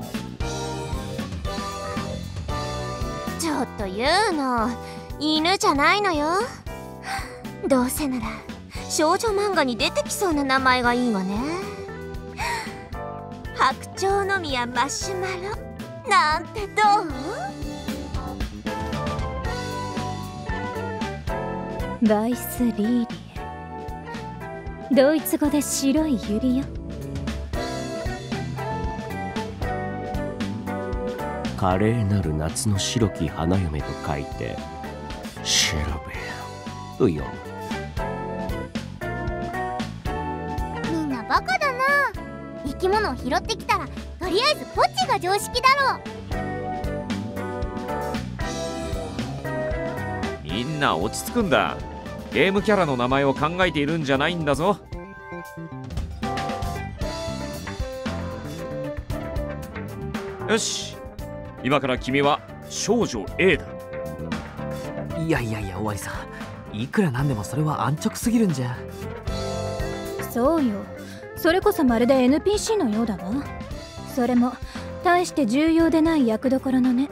ちょっと言うの、犬じゃないのよ。どうせなら少女漫画に出てきそうな名前がいいわね。白鳥の実やマシュマロなんてどう？ バイスリーリエ、ドイツ語で白いユリよ。 華麗なる夏の白き花嫁と書いてシェロベアと読む。 き物を拾ってきたらとりあえずポッチが常識だろう。 みんな落ち着くんだ。ゲームキャラの名前を考えているんじゃないんだぞ。よし、今から君は少女 A だ。 いやいやいや、終わりさん、いくらなんでもそれは安直すぎるんじゃ。 そうよ、それこそまるで NPC のようだわ。それも大して重要でない役どころのね。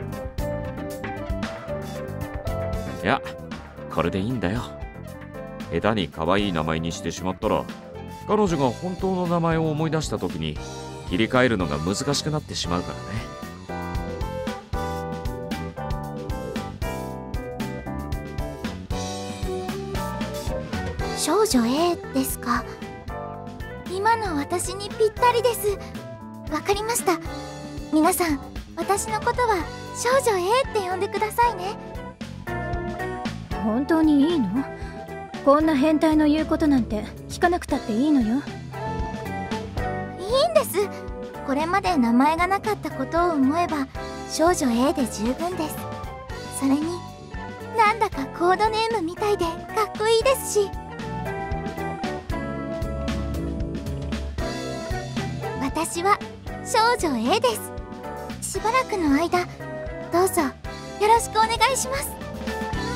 いや、これでいいんだよ。下手に可愛い名前にしてしまったら、彼女が本当の名前を思い出した時に切り替えるのが難しくなってしまうからね。 少女 A ですか。今の私にぴったりです。わかりました。皆さん、私のことは少女 A って呼んでくださいね。 本当にいいの？こんな変態の言うことなんて聞かなくたっていいのよ。 いいんです。これまで名前がなかったことを思えば少女 A で十分です。それになんだかコードネームみたいでかっこいいですし。私は少女 A です。しばらくの間どうぞよろしくお願いします。